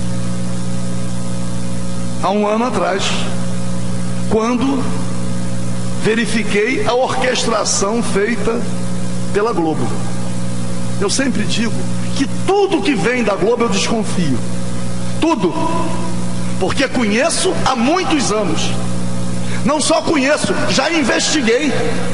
há um ano atrás, quando verifiquei a orquestração feita pela Globo. Eu sempre digo que tudo que vem da Globo eu desconfio, tudo, porque conheço há muitos anos. Não só conheço, já investiguei.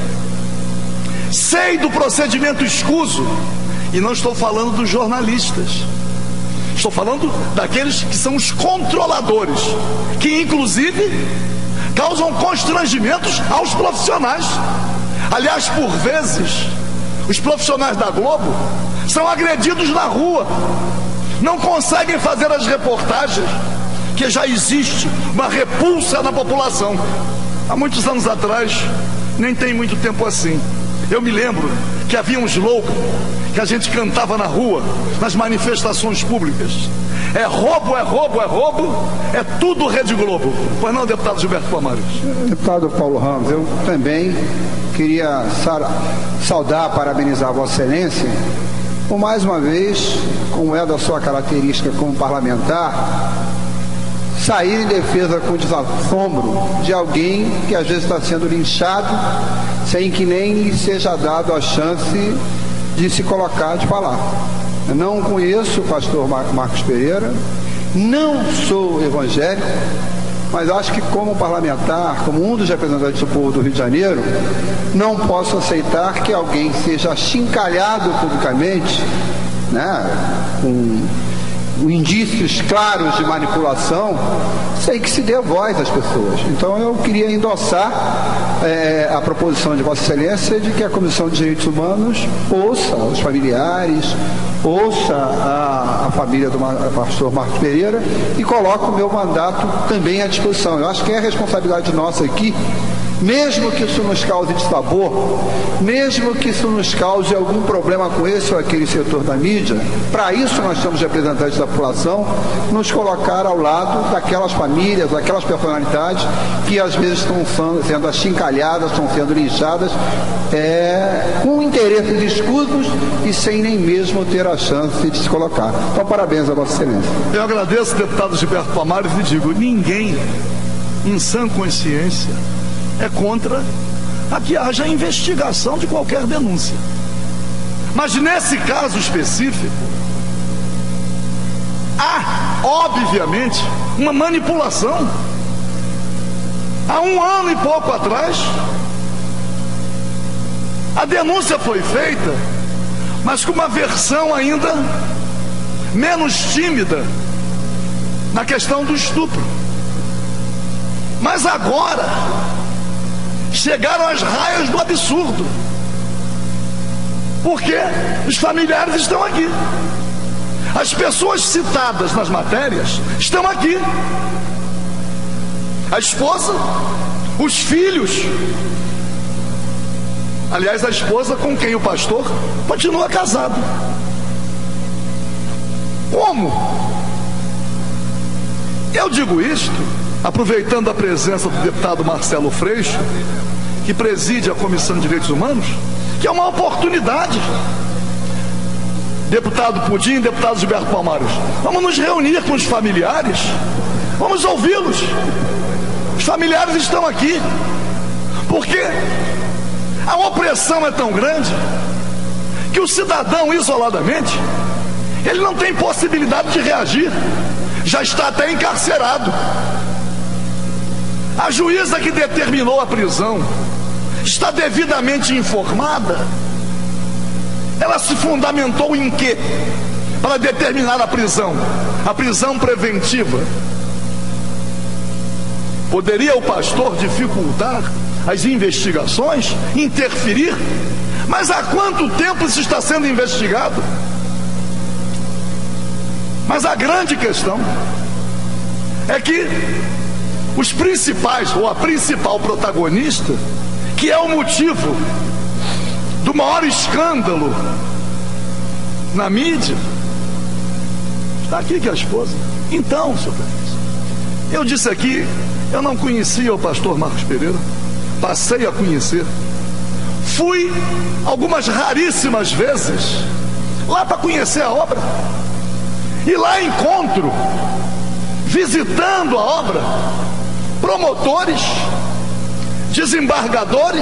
Sei do procedimento escuso, e não estou falando dos jornalistas, estou falando daqueles que são os controladores, que inclusive causam constrangimentos aos profissionais. Aliás, por vezes, os profissionais da Globo são agredidos na rua, não conseguem fazer as reportagens, que já existe uma repulsa na população. Há muitos anos atrás, nem tem muito tempo assim, eu me lembro que havia um slogan que a gente cantava na rua, nas manifestações públicas: é roubo, é roubo, é roubo, é tudo Rede Globo. Pois não, deputado Gilberto Palmares? Deputado Paulo Ramos, eu também queria saudar, parabenizar a Vossa Excelência, por mais uma vez, como é da sua característica como parlamentar, sair em defesa com desassombro de alguém que às vezes está sendo linchado sem que nem lhe seja dado a chance de se colocar, de falar. Eu não conheço o pastor Marcos Pereira, não sou evangélico, mas acho que como parlamentar, como um dos representantes do povo do Rio de Janeiro, não posso aceitar que alguém seja achincalhado publicamente, né, com indícios claros de manipulação, sem que se dê voz às pessoas. Então eu queria endossar é, a proposição de Vossa Excelência de que a Comissão de Direitos Humanos ouça os familiares, ouça a, a família do pastor Marcos Pereira e coloque o meu mandato também à disposição. Eu acho que é responsabilidade nossa aqui, mesmo que isso nos cause dissabor, mesmo que isso nos cause algum problema com esse ou aquele setor da mídia, para isso nós somos representantes da população, nos colocar ao lado daquelas famílias, daquelas personalidades que às vezes estão sendo achincalhadas, estão sendo linchadas, é, com interesses escusos e sem nem mesmo ter a chance de se colocar. Então, parabéns a Vossa Excelência. Eu agradeço, deputado Gilberto Palmares, e digo, ninguém, em sã consciência, é contra a que haja investigação de qualquer denúncia. Mas nesse caso específico, há, obviamente, uma manipulação. Há um ano e pouco atrás, a denúncia foi feita, mas com uma versão ainda menos tímida na questão do estupro. Mas agora chegaram às raias do absurdo, porque os familiares estão aqui, as pessoas citadas nas matérias estão aqui, a esposa, os filhos, aliás, a esposa com quem o pastor continua casado. Como? Eu digo isto aproveitando a presença do deputado Marcelo Freixo, que preside a Comissão de Direitos Humanos, que é uma oportunidade. Deputado Pudim, deputado Gilberto Palmares, vamos nos reunir com os familiares, vamos ouvi-los. Os familiares estão aqui, porque a opressão é tão grande que o cidadão, isoladamente, ele não tem possibilidade de reagir, já está até encarcerado. A juíza que determinou a prisão está devidamente informada? Ela se fundamentou em quê para determinar a prisão? A prisão preventiva. Poderia o pastor dificultar as investigações, interferir? Mas há quanto tempo isso está sendo investigado? Mas a grande questão é que os principais, ou a principal protagonista, que é o motivo do maior escândalo na mídia, está aqui, que é a esposa. Então, senhor presidente, eu disse aqui, eu não conhecia o pastor Marcos Pereira, passei a conhecer, fui algumas raríssimas vezes lá para conhecer a obra, e lá encontro, visitando a obra, promotores, desembargadores,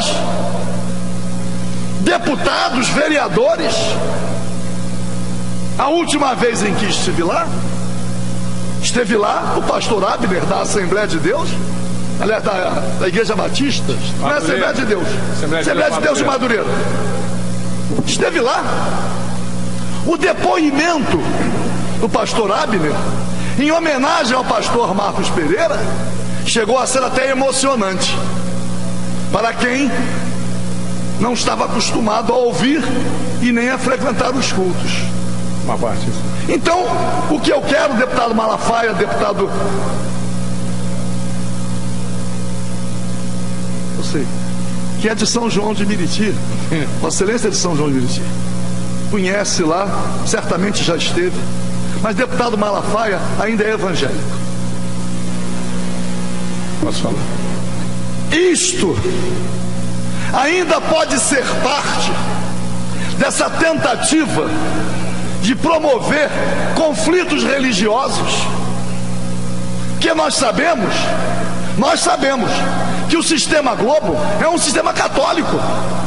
deputados, vereadores. A última vez em que estive lá, esteve lá o pastor Abner, da Assembleia de Deus, aliás, da, da Igreja Batista, não é Assembleia de Deus, Assembleia, Assembleia de Deus de Madureira. Esteve lá. O depoimento do pastor Abner, em homenagem ao pastor Marcos Pereira, chegou a ser até emocionante para quem não estava acostumado a ouvir e nem a frequentar os cultos. Uma parte. Então, o que eu quero, deputado Malafaia, deputado, eu sei que é de São João de Meriti, Vossa Excelência é de São João de Meriti, conhece lá, certamente já esteve, mas deputado Malafaia ainda é evangélico. Posso falar? Isto ainda pode ser parte dessa tentativa de promover conflitos religiosos, que nós sabemos, nós sabemos que o sistema Globo é um sistema católico.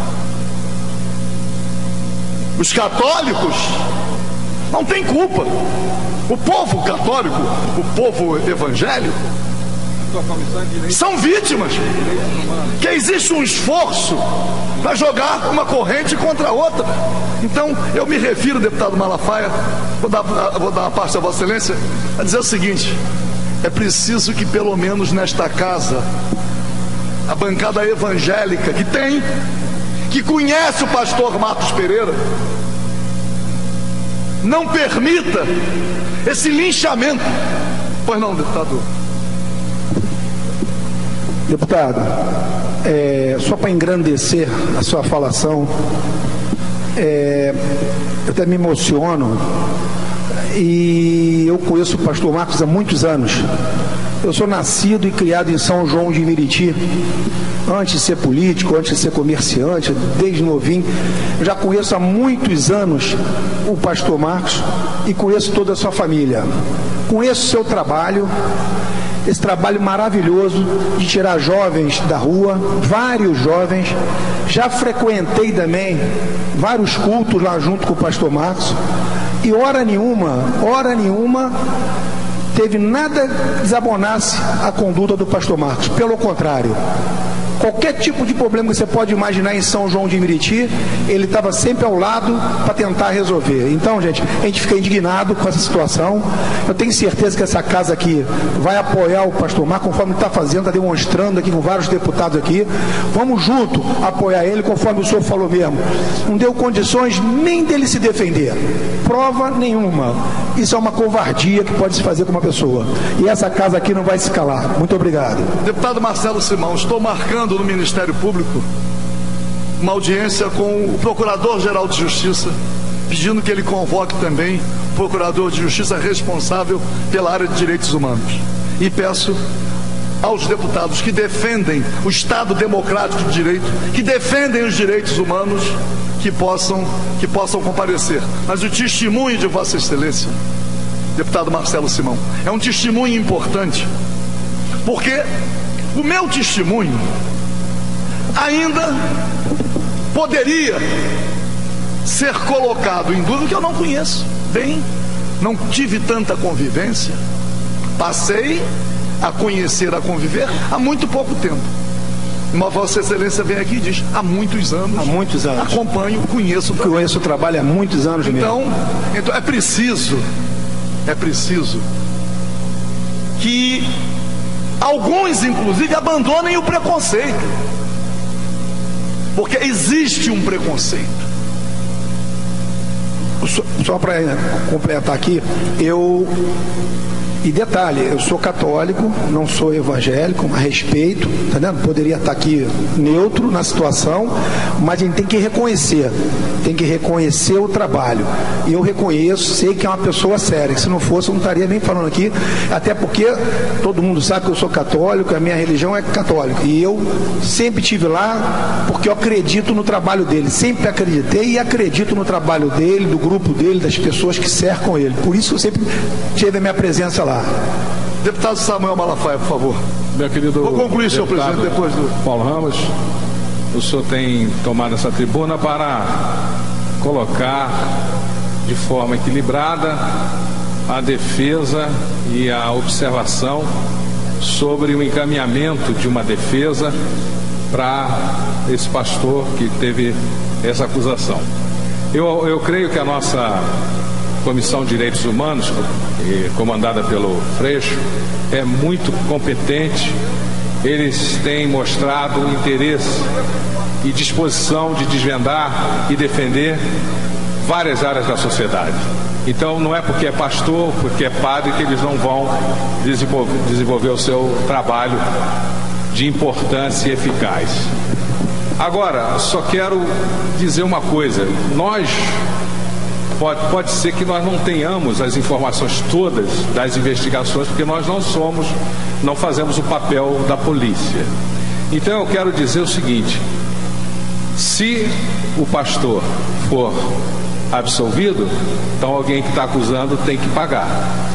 Os católicos não têm culpa. O povo católico, o povo evangélico, são vítimas. Que existe um esforço para jogar uma corrente contra a outra. Então, eu me refiro, deputado Malafaia, vou dar, vou dar uma parte a Vossa Excelência, a dizer o seguinte: é preciso que pelo menos nesta casa, a bancada evangélica que tem, que conhece o pastor Marcos Pereira, não permita esse linchamento. Pois não, deputado? Deputado, é, só para engrandecer a sua falação, é, eu até me emociono, e eu conheço o pastor Marcos há muitos anos. Eu sou nascido e criado em São João de Meriti, antes de ser político, antes de ser comerciante, desde novinho. Eu já conheço há muitos anos o pastor Marcos e conheço toda a sua família. Conheço o seu trabalho, esse trabalho maravilhoso de tirar jovens da rua, vários jovens. Já frequentei também vários cultos lá junto com o pastor Marcos, e hora nenhuma, hora nenhuma teve nada que desabonasse a conduta do pastor Marcos. Pelo contrário, qualquer tipo de problema que você pode imaginar em São João de Meriti, ele estava sempre ao lado para tentar resolver. Então, gente, a gente fica indignado com essa situação. Eu tenho certeza que essa casa aqui vai apoiar o pastor Marcos, conforme ele está fazendo, está demonstrando aqui com vários deputados aqui. Vamos junto apoiar ele, conforme o senhor falou mesmo. Não deu condições nem dele se defender. Prova nenhuma. Isso é uma covardia que pode se fazer com uma pessoa. E essa casa aqui não vai se calar. Muito obrigado. Deputado Marcelo Simão, estou marcando no Ministério Público uma audiência com o Procurador-Geral de Justiça, pedindo que ele convoque também o Procurador de Justiça responsável pela área de direitos humanos. E peço aos deputados que defendem o Estado democrático de direito, que defendem os direitos humanos, que possam, que possam comparecer. Mas o testemunho de Vossa Excelência, deputado Marcelo Simão, é um testemunho importante, porque o meu testemunho ainda poderia ser colocado em dúvida, que eu não conheço bem, não tive tanta convivência, passei a conhecer, a conviver há muito pouco tempo. Mas Vossa Excelência vem aqui e diz: há muitos anos, há muitos anos, acompanho, conheço o trabalho. Conheço o trabalho há muitos anos então, mesmo. Então é preciso, é preciso que alguns, inclusive, abandonem o preconceito, porque existe um preconceito. Só, só para completar aqui, eu... E detalhe, eu sou católico, não sou evangélico, mas respeito, tá vendo? Poderia estar aqui neutro na situação, mas a gente tem que reconhecer, tem que reconhecer o trabalho. E eu reconheço, sei que é uma pessoa séria, que se não fosse eu não estaria nem falando aqui, até porque todo mundo sabe que eu sou católico, a minha religião é católica, e eu sempre estive lá porque eu acredito no trabalho dele, sempre acreditei e acredito no trabalho dele, do grupo dele, das pessoas que cercam ele. Por isso eu sempre tive a minha presença lá. Deputado Samuel Malafaia, por favor. Meu querido Vou concluir, senhor presidente, depois do... Paulo Ramos, o senhor tem tomado essa tribuna para colocar de forma equilibrada a defesa e a observação sobre o encaminhamento de uma defesa para esse pastor que teve essa acusação. Eu, eu creio que a nossa Comissão de Direitos Humanos, comandada pelo Freixo, é muito competente. Eles têm mostrado interesse e disposição de desvendar e defender várias áreas da sociedade. Então não é porque é pastor, porque é padre, que eles não vão desenvolver, desenvolver o seu trabalho de importância e eficaz. Agora, só quero dizer uma coisa: nós Pode, pode ser que nós não tenhamos as informações todas das investigações, porque nós não somos, não fazemos o papel da polícia. Então eu quero dizer o seguinte: se o pastor for absolvido, então alguém que está acusando tem que pagar.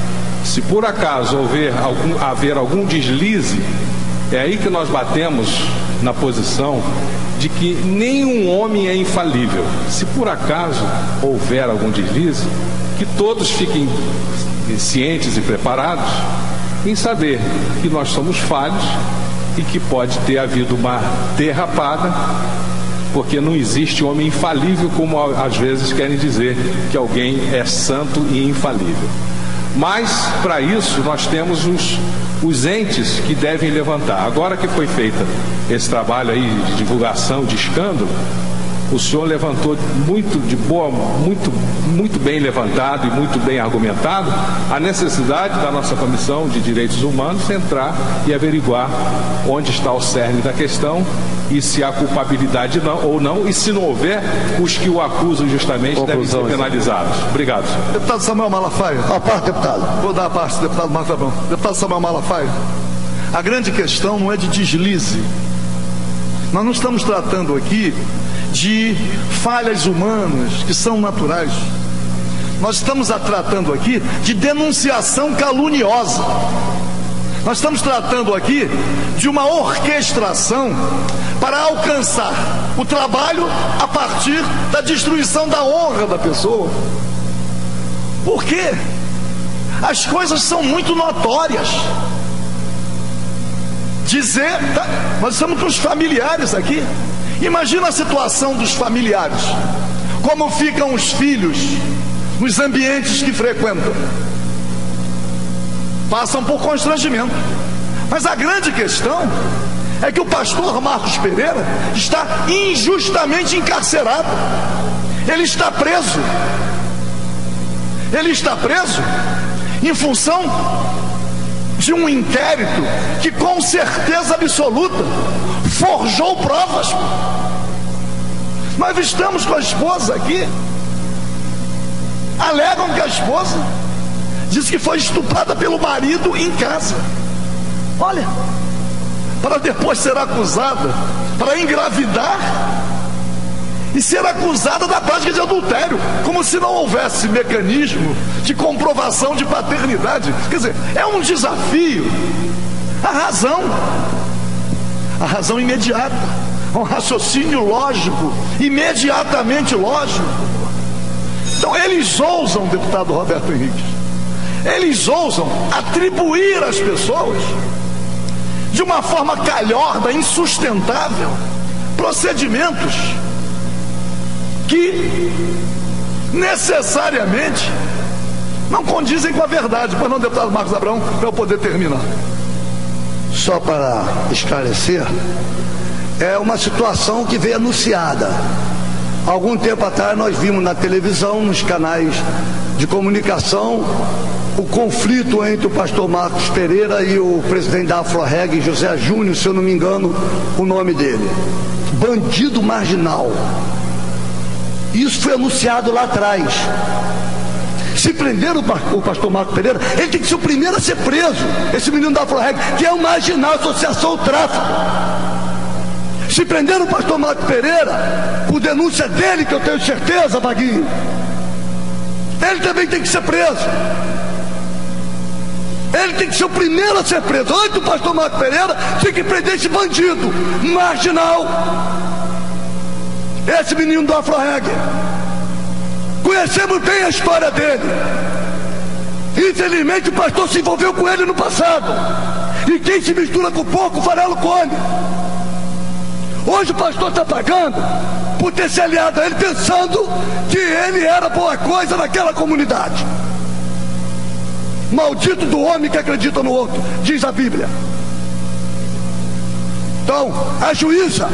Se por acaso houver algum, haver algum deslize, é aí que nós batemos na posição de que nenhum homem é infalível. Se por acaso houver algum deslize, que todos fiquem cientes e preparados em saber que nós somos falhos e que pode ter havido uma derrapada, porque não existe homem infalível, como às vezes querem dizer que alguém é santo e infalível. Mas, para isso, nós temos os, os entes que devem levantar. Agora que foi feita esse trabalho aí de divulgação, de escândalo, o senhor levantou muito de boa, muito, muito bem levantado e muito bem argumentado a necessidade da nossa Comissão de Direitos Humanos entrar e averiguar onde está o cerne da questão e se há culpabilidade não, ou não, e se não houver, os que o acusam justamente Conclusão, devem ser penalizados. Obrigado. Deputado Samuel Malafaia. A parte, deputado. Vou dar a parte, deputado Marcos Abrão. Deputado Samuel Malafaia, a grande questão não é de deslize. Nós não estamos tratando aqui de falhas humanas que são naturais. Nós estamos tratando aqui de denunciação caluniosa. Nós estamos tratando aqui de uma orquestração para alcançar o trabalho a partir da destruição da honra da pessoa. Por quê? As coisas são muito notórias. Dizer, tá, nós estamos com os familiares aqui. Imagina a situação dos familiares. Como ficam os filhos nos ambientes que frequentam. Passam por constrangimento. Mas a grande questão é que o pastor Marcos Pereira está injustamente encarcerado. Ele está preso. Ele está preso em função de um inquérito que com certeza absoluta forjou provas. Nós estamos com a esposa aqui. Alegam que a esposa diz que foi estuprada pelo marido em casa. Olha, para depois ser acusada, para engravidar e ser acusada da prática de adultério, como se não houvesse mecanismo de comprovação de paternidade. Quer dizer, é um desafio. A razão, a razão imediata, um raciocínio lógico, imediatamente lógico. Então eles ousam, deputado Roberto Henrique, eles ousam atribuir às pessoas, de uma forma calhorda, insustentável, procedimentos que necessariamente não condizem com a verdade. Pois não, deputado Marcos Abrão, para eu poder terminar. Só para esclarecer, é uma situação que veio anunciada. Algum tempo atrás nós vimos na televisão, nos canais de comunicação, o conflito entre o pastor Marcos Pereira e o presidente da Afroreg, José Júnior, se eu não me engano o nome dele. Bandido marginal. Isso foi anunciado lá atrás. Se prender o pastor Marcos Pereira, ele tem que ser o primeiro a ser preso. Esse menino da Afroreg, que é um marginal, associação ao tráfico. Se prender o pastor Marcos Pereira, por denúncia dele, que eu tenho certeza, Vaguinho, ele também tem que ser preso. Ele tem que ser o primeiro a ser preso. Antes do pastor Marcos Pereira, tem que prender esse bandido marginal, esse menino do Afroreg. Conhecemos bem a história dele. Infelizmente o pastor se envolveu com ele no passado. E quem se mistura com o porco, o farelo come. Hoje o pastor está pagando por ter se aliado a ele, pensando que ele era boa coisa naquela comunidade. Maldito do homem que acredita no outro, diz a Bíblia. Então, a juíza,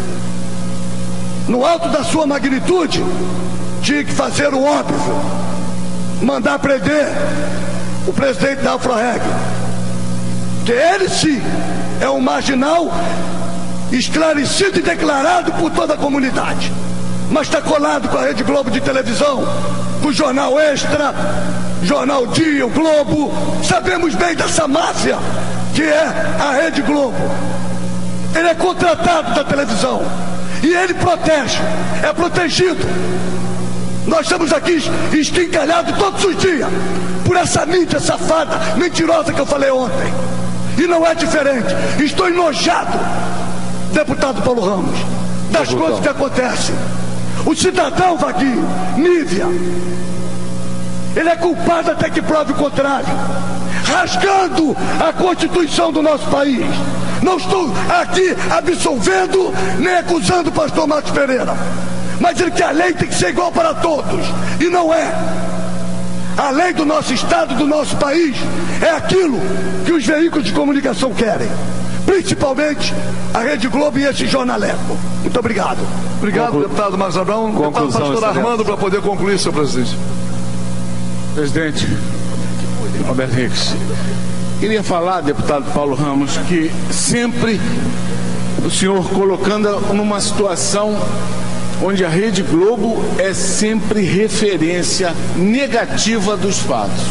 no alto da sua magnitude, tinha que fazer o óbvio, mandar prender o presidente da Afroreg, que ele sim é um marginal esclarecido e declarado por toda a comunidade, mas está colado com a Rede Globo de televisão, com o Jornal Extra, Jornal Dia, o Globo. Sabemos bem dessa máfia que é a Rede Globo. Ele é contratado da televisão e ele protege, é protegido. Nós estamos aqui esquincalhados todos os dias por essa mídia safada, mentirosa que eu falei ontem. E não é diferente. Estou enojado, deputado Paulo Ramos, das deputado. coisas que acontecem. O cidadão Vaguinho, Nívia, ele é culpado até que prove o contrário, rasgando a Constituição do nosso país. Não estou aqui absolvendo nem acusando o pastor Marcos Pereira, mas ele que a lei tem que ser igual para todos, e não é. A lei do nosso estado, do nosso país, é aquilo que os veículos de comunicação querem, principalmente a Rede Globo e esse jornaleco. Muito obrigado. Obrigado, Conclu... deputado Marcos Abrão. Deputado pastor Armando, para poder concluir, senhor presidente. Presidente Roberto Henrique, queria falar, deputado Paulo Ramos, que sempre o senhor colocando numa situação onde a Rede Globo é sempre referência negativa dos fatos.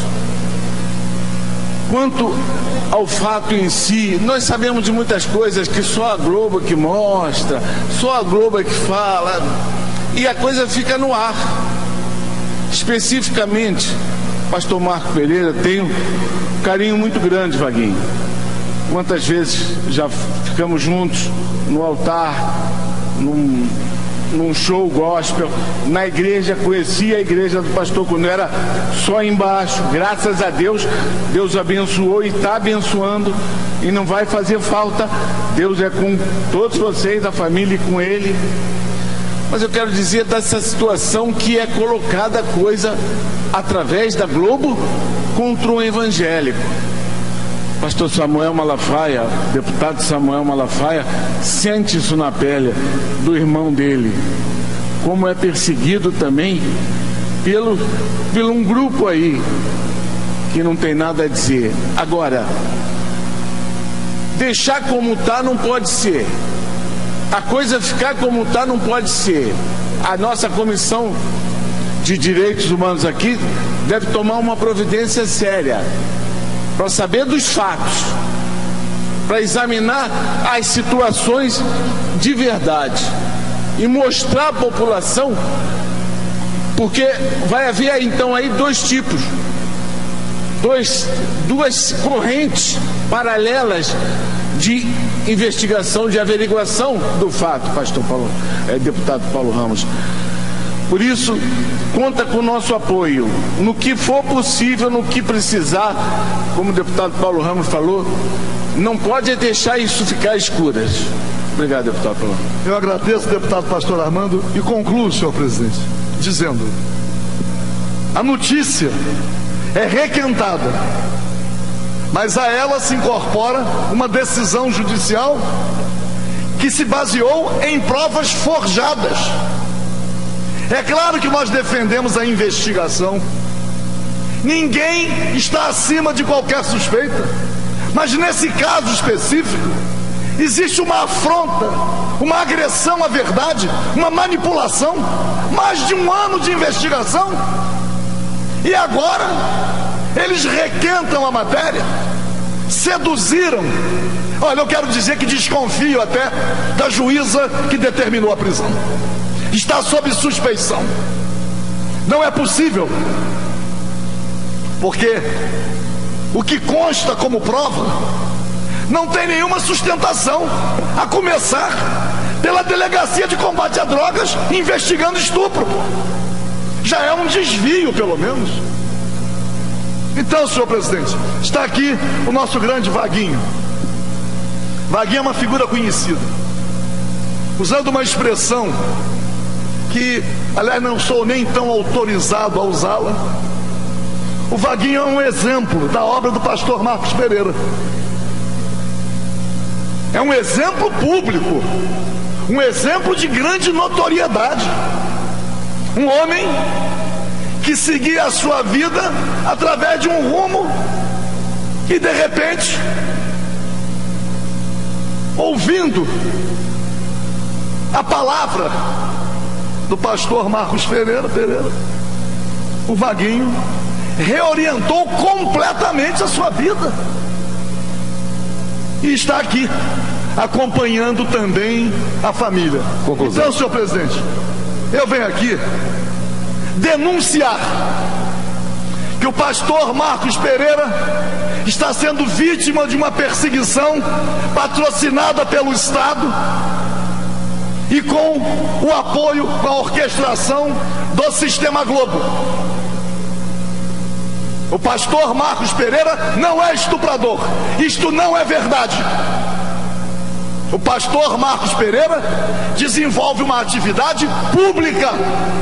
Quanto ao fato em si, nós sabemos de muitas coisas que só a Globo que mostra, só a Globo que fala, e a coisa fica no ar. Especificamente, pastor Marcos Pereira tem um carinho muito grande, Vaguinho. Quantas vezes já ficamos juntos no altar, num, num show gospel, na igreja, conhecia a igreja do pastor quando era só embaixo. Graças a Deus, Deus abençoou e está abençoando, e não vai fazer falta. Deus é com todos vocês, a família e com ele. Mas eu quero dizer dessa situação que é colocada coisa através da Globo contra o evangélico. Pastor Samuel Malafaia, deputado Samuel Malafaia, sente isso na pele do irmão dele, como é perseguido também pelo, pelo um grupo aí que não tem nada a dizer. Agora, deixar como está não pode ser. A coisa ficar como está não pode ser. A nossa comissão de direitos humanos aqui deve tomar uma providência séria para saber dos fatos, para examinar as situações de verdade e mostrar à população, porque vai haver então aí dois tipos, dois, duas correntes paralelas de investigação, de averiguação do fato, pastor Paulo, é, deputado Paulo Ramos. Por isso, conta com o nosso apoio, no que for possível, no que precisar, como o deputado Paulo Ramos falou, não pode deixar isso ficar escuras. Obrigado, deputado Paulo Ramos. Eu agradeço, deputado pastor Armando, e concluo, senhor presidente, dizendo: a notícia é requentada, mas a ela se incorpora uma decisão judicial que se baseou em provas forjadas. É claro que nós defendemos a investigação. Ninguém está acima de qualquer suspeita. Mas nesse caso específico, existe uma afronta, uma agressão à verdade, uma manipulação. Mais de um ano de investigação. E agora, eles requentam a matéria, seduziram. Olha, eu quero dizer que desconfio até da juíza que determinou a prisão. Está sob suspeição. Não é possível, porque o que consta como prova não tem nenhuma sustentação, a começar pela Delegacia de Combate a Drogas investigando estupro. Já é um desvio, pelo menos. Então, senhor presidente, está aqui o nosso grande Vaguinho. Vaguinho é uma figura conhecida, usando uma expressão que, aliás, não sou nem tão autorizado a usá-la. O Vaguinho é um exemplo da obra do pastor Marcos Pereira. É um exemplo público, um exemplo de grande notoriedade. Um homem que seguia a sua vida através de um rumo e, de repente, ouvindo a palavra do pastor Marcos Pereira, Pereira, o Vaguinho reorientou completamente a sua vida e está aqui acompanhando também a família. Conclusão. Então, senhor presidente, eu venho aqui denunciar que o pastor Marcos Pereira está sendo vítima de uma perseguição patrocinada pelo Estado e com o apoio, com a orquestração do Sistema Globo. O pastor Marcos Pereira não é estuprador. Isto não é verdade. O pastor Marcos Pereira desenvolve uma atividade pública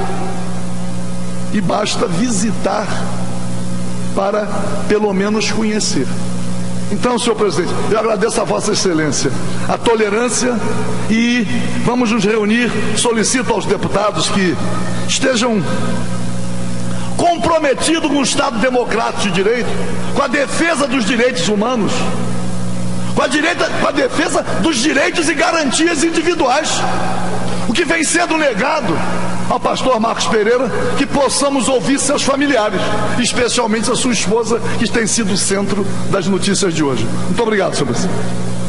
e basta visitar para pelo menos conhecer. Então, senhor presidente, eu agradeço a Vossa Excelência a tolerância e vamos nos reunir. Solicito aos deputados que estejam comprometidos com o Estado Democrático de Direito, com a defesa dos direitos humanos, com a, direita, com a defesa dos direitos e garantias individuais. O que vem sendo negado ao pastor Marcos Pereira, que possamos ouvir seus familiares, especialmente a sua esposa, que tem sido o centro das notícias de hoje. Muito obrigado, senhor presidente.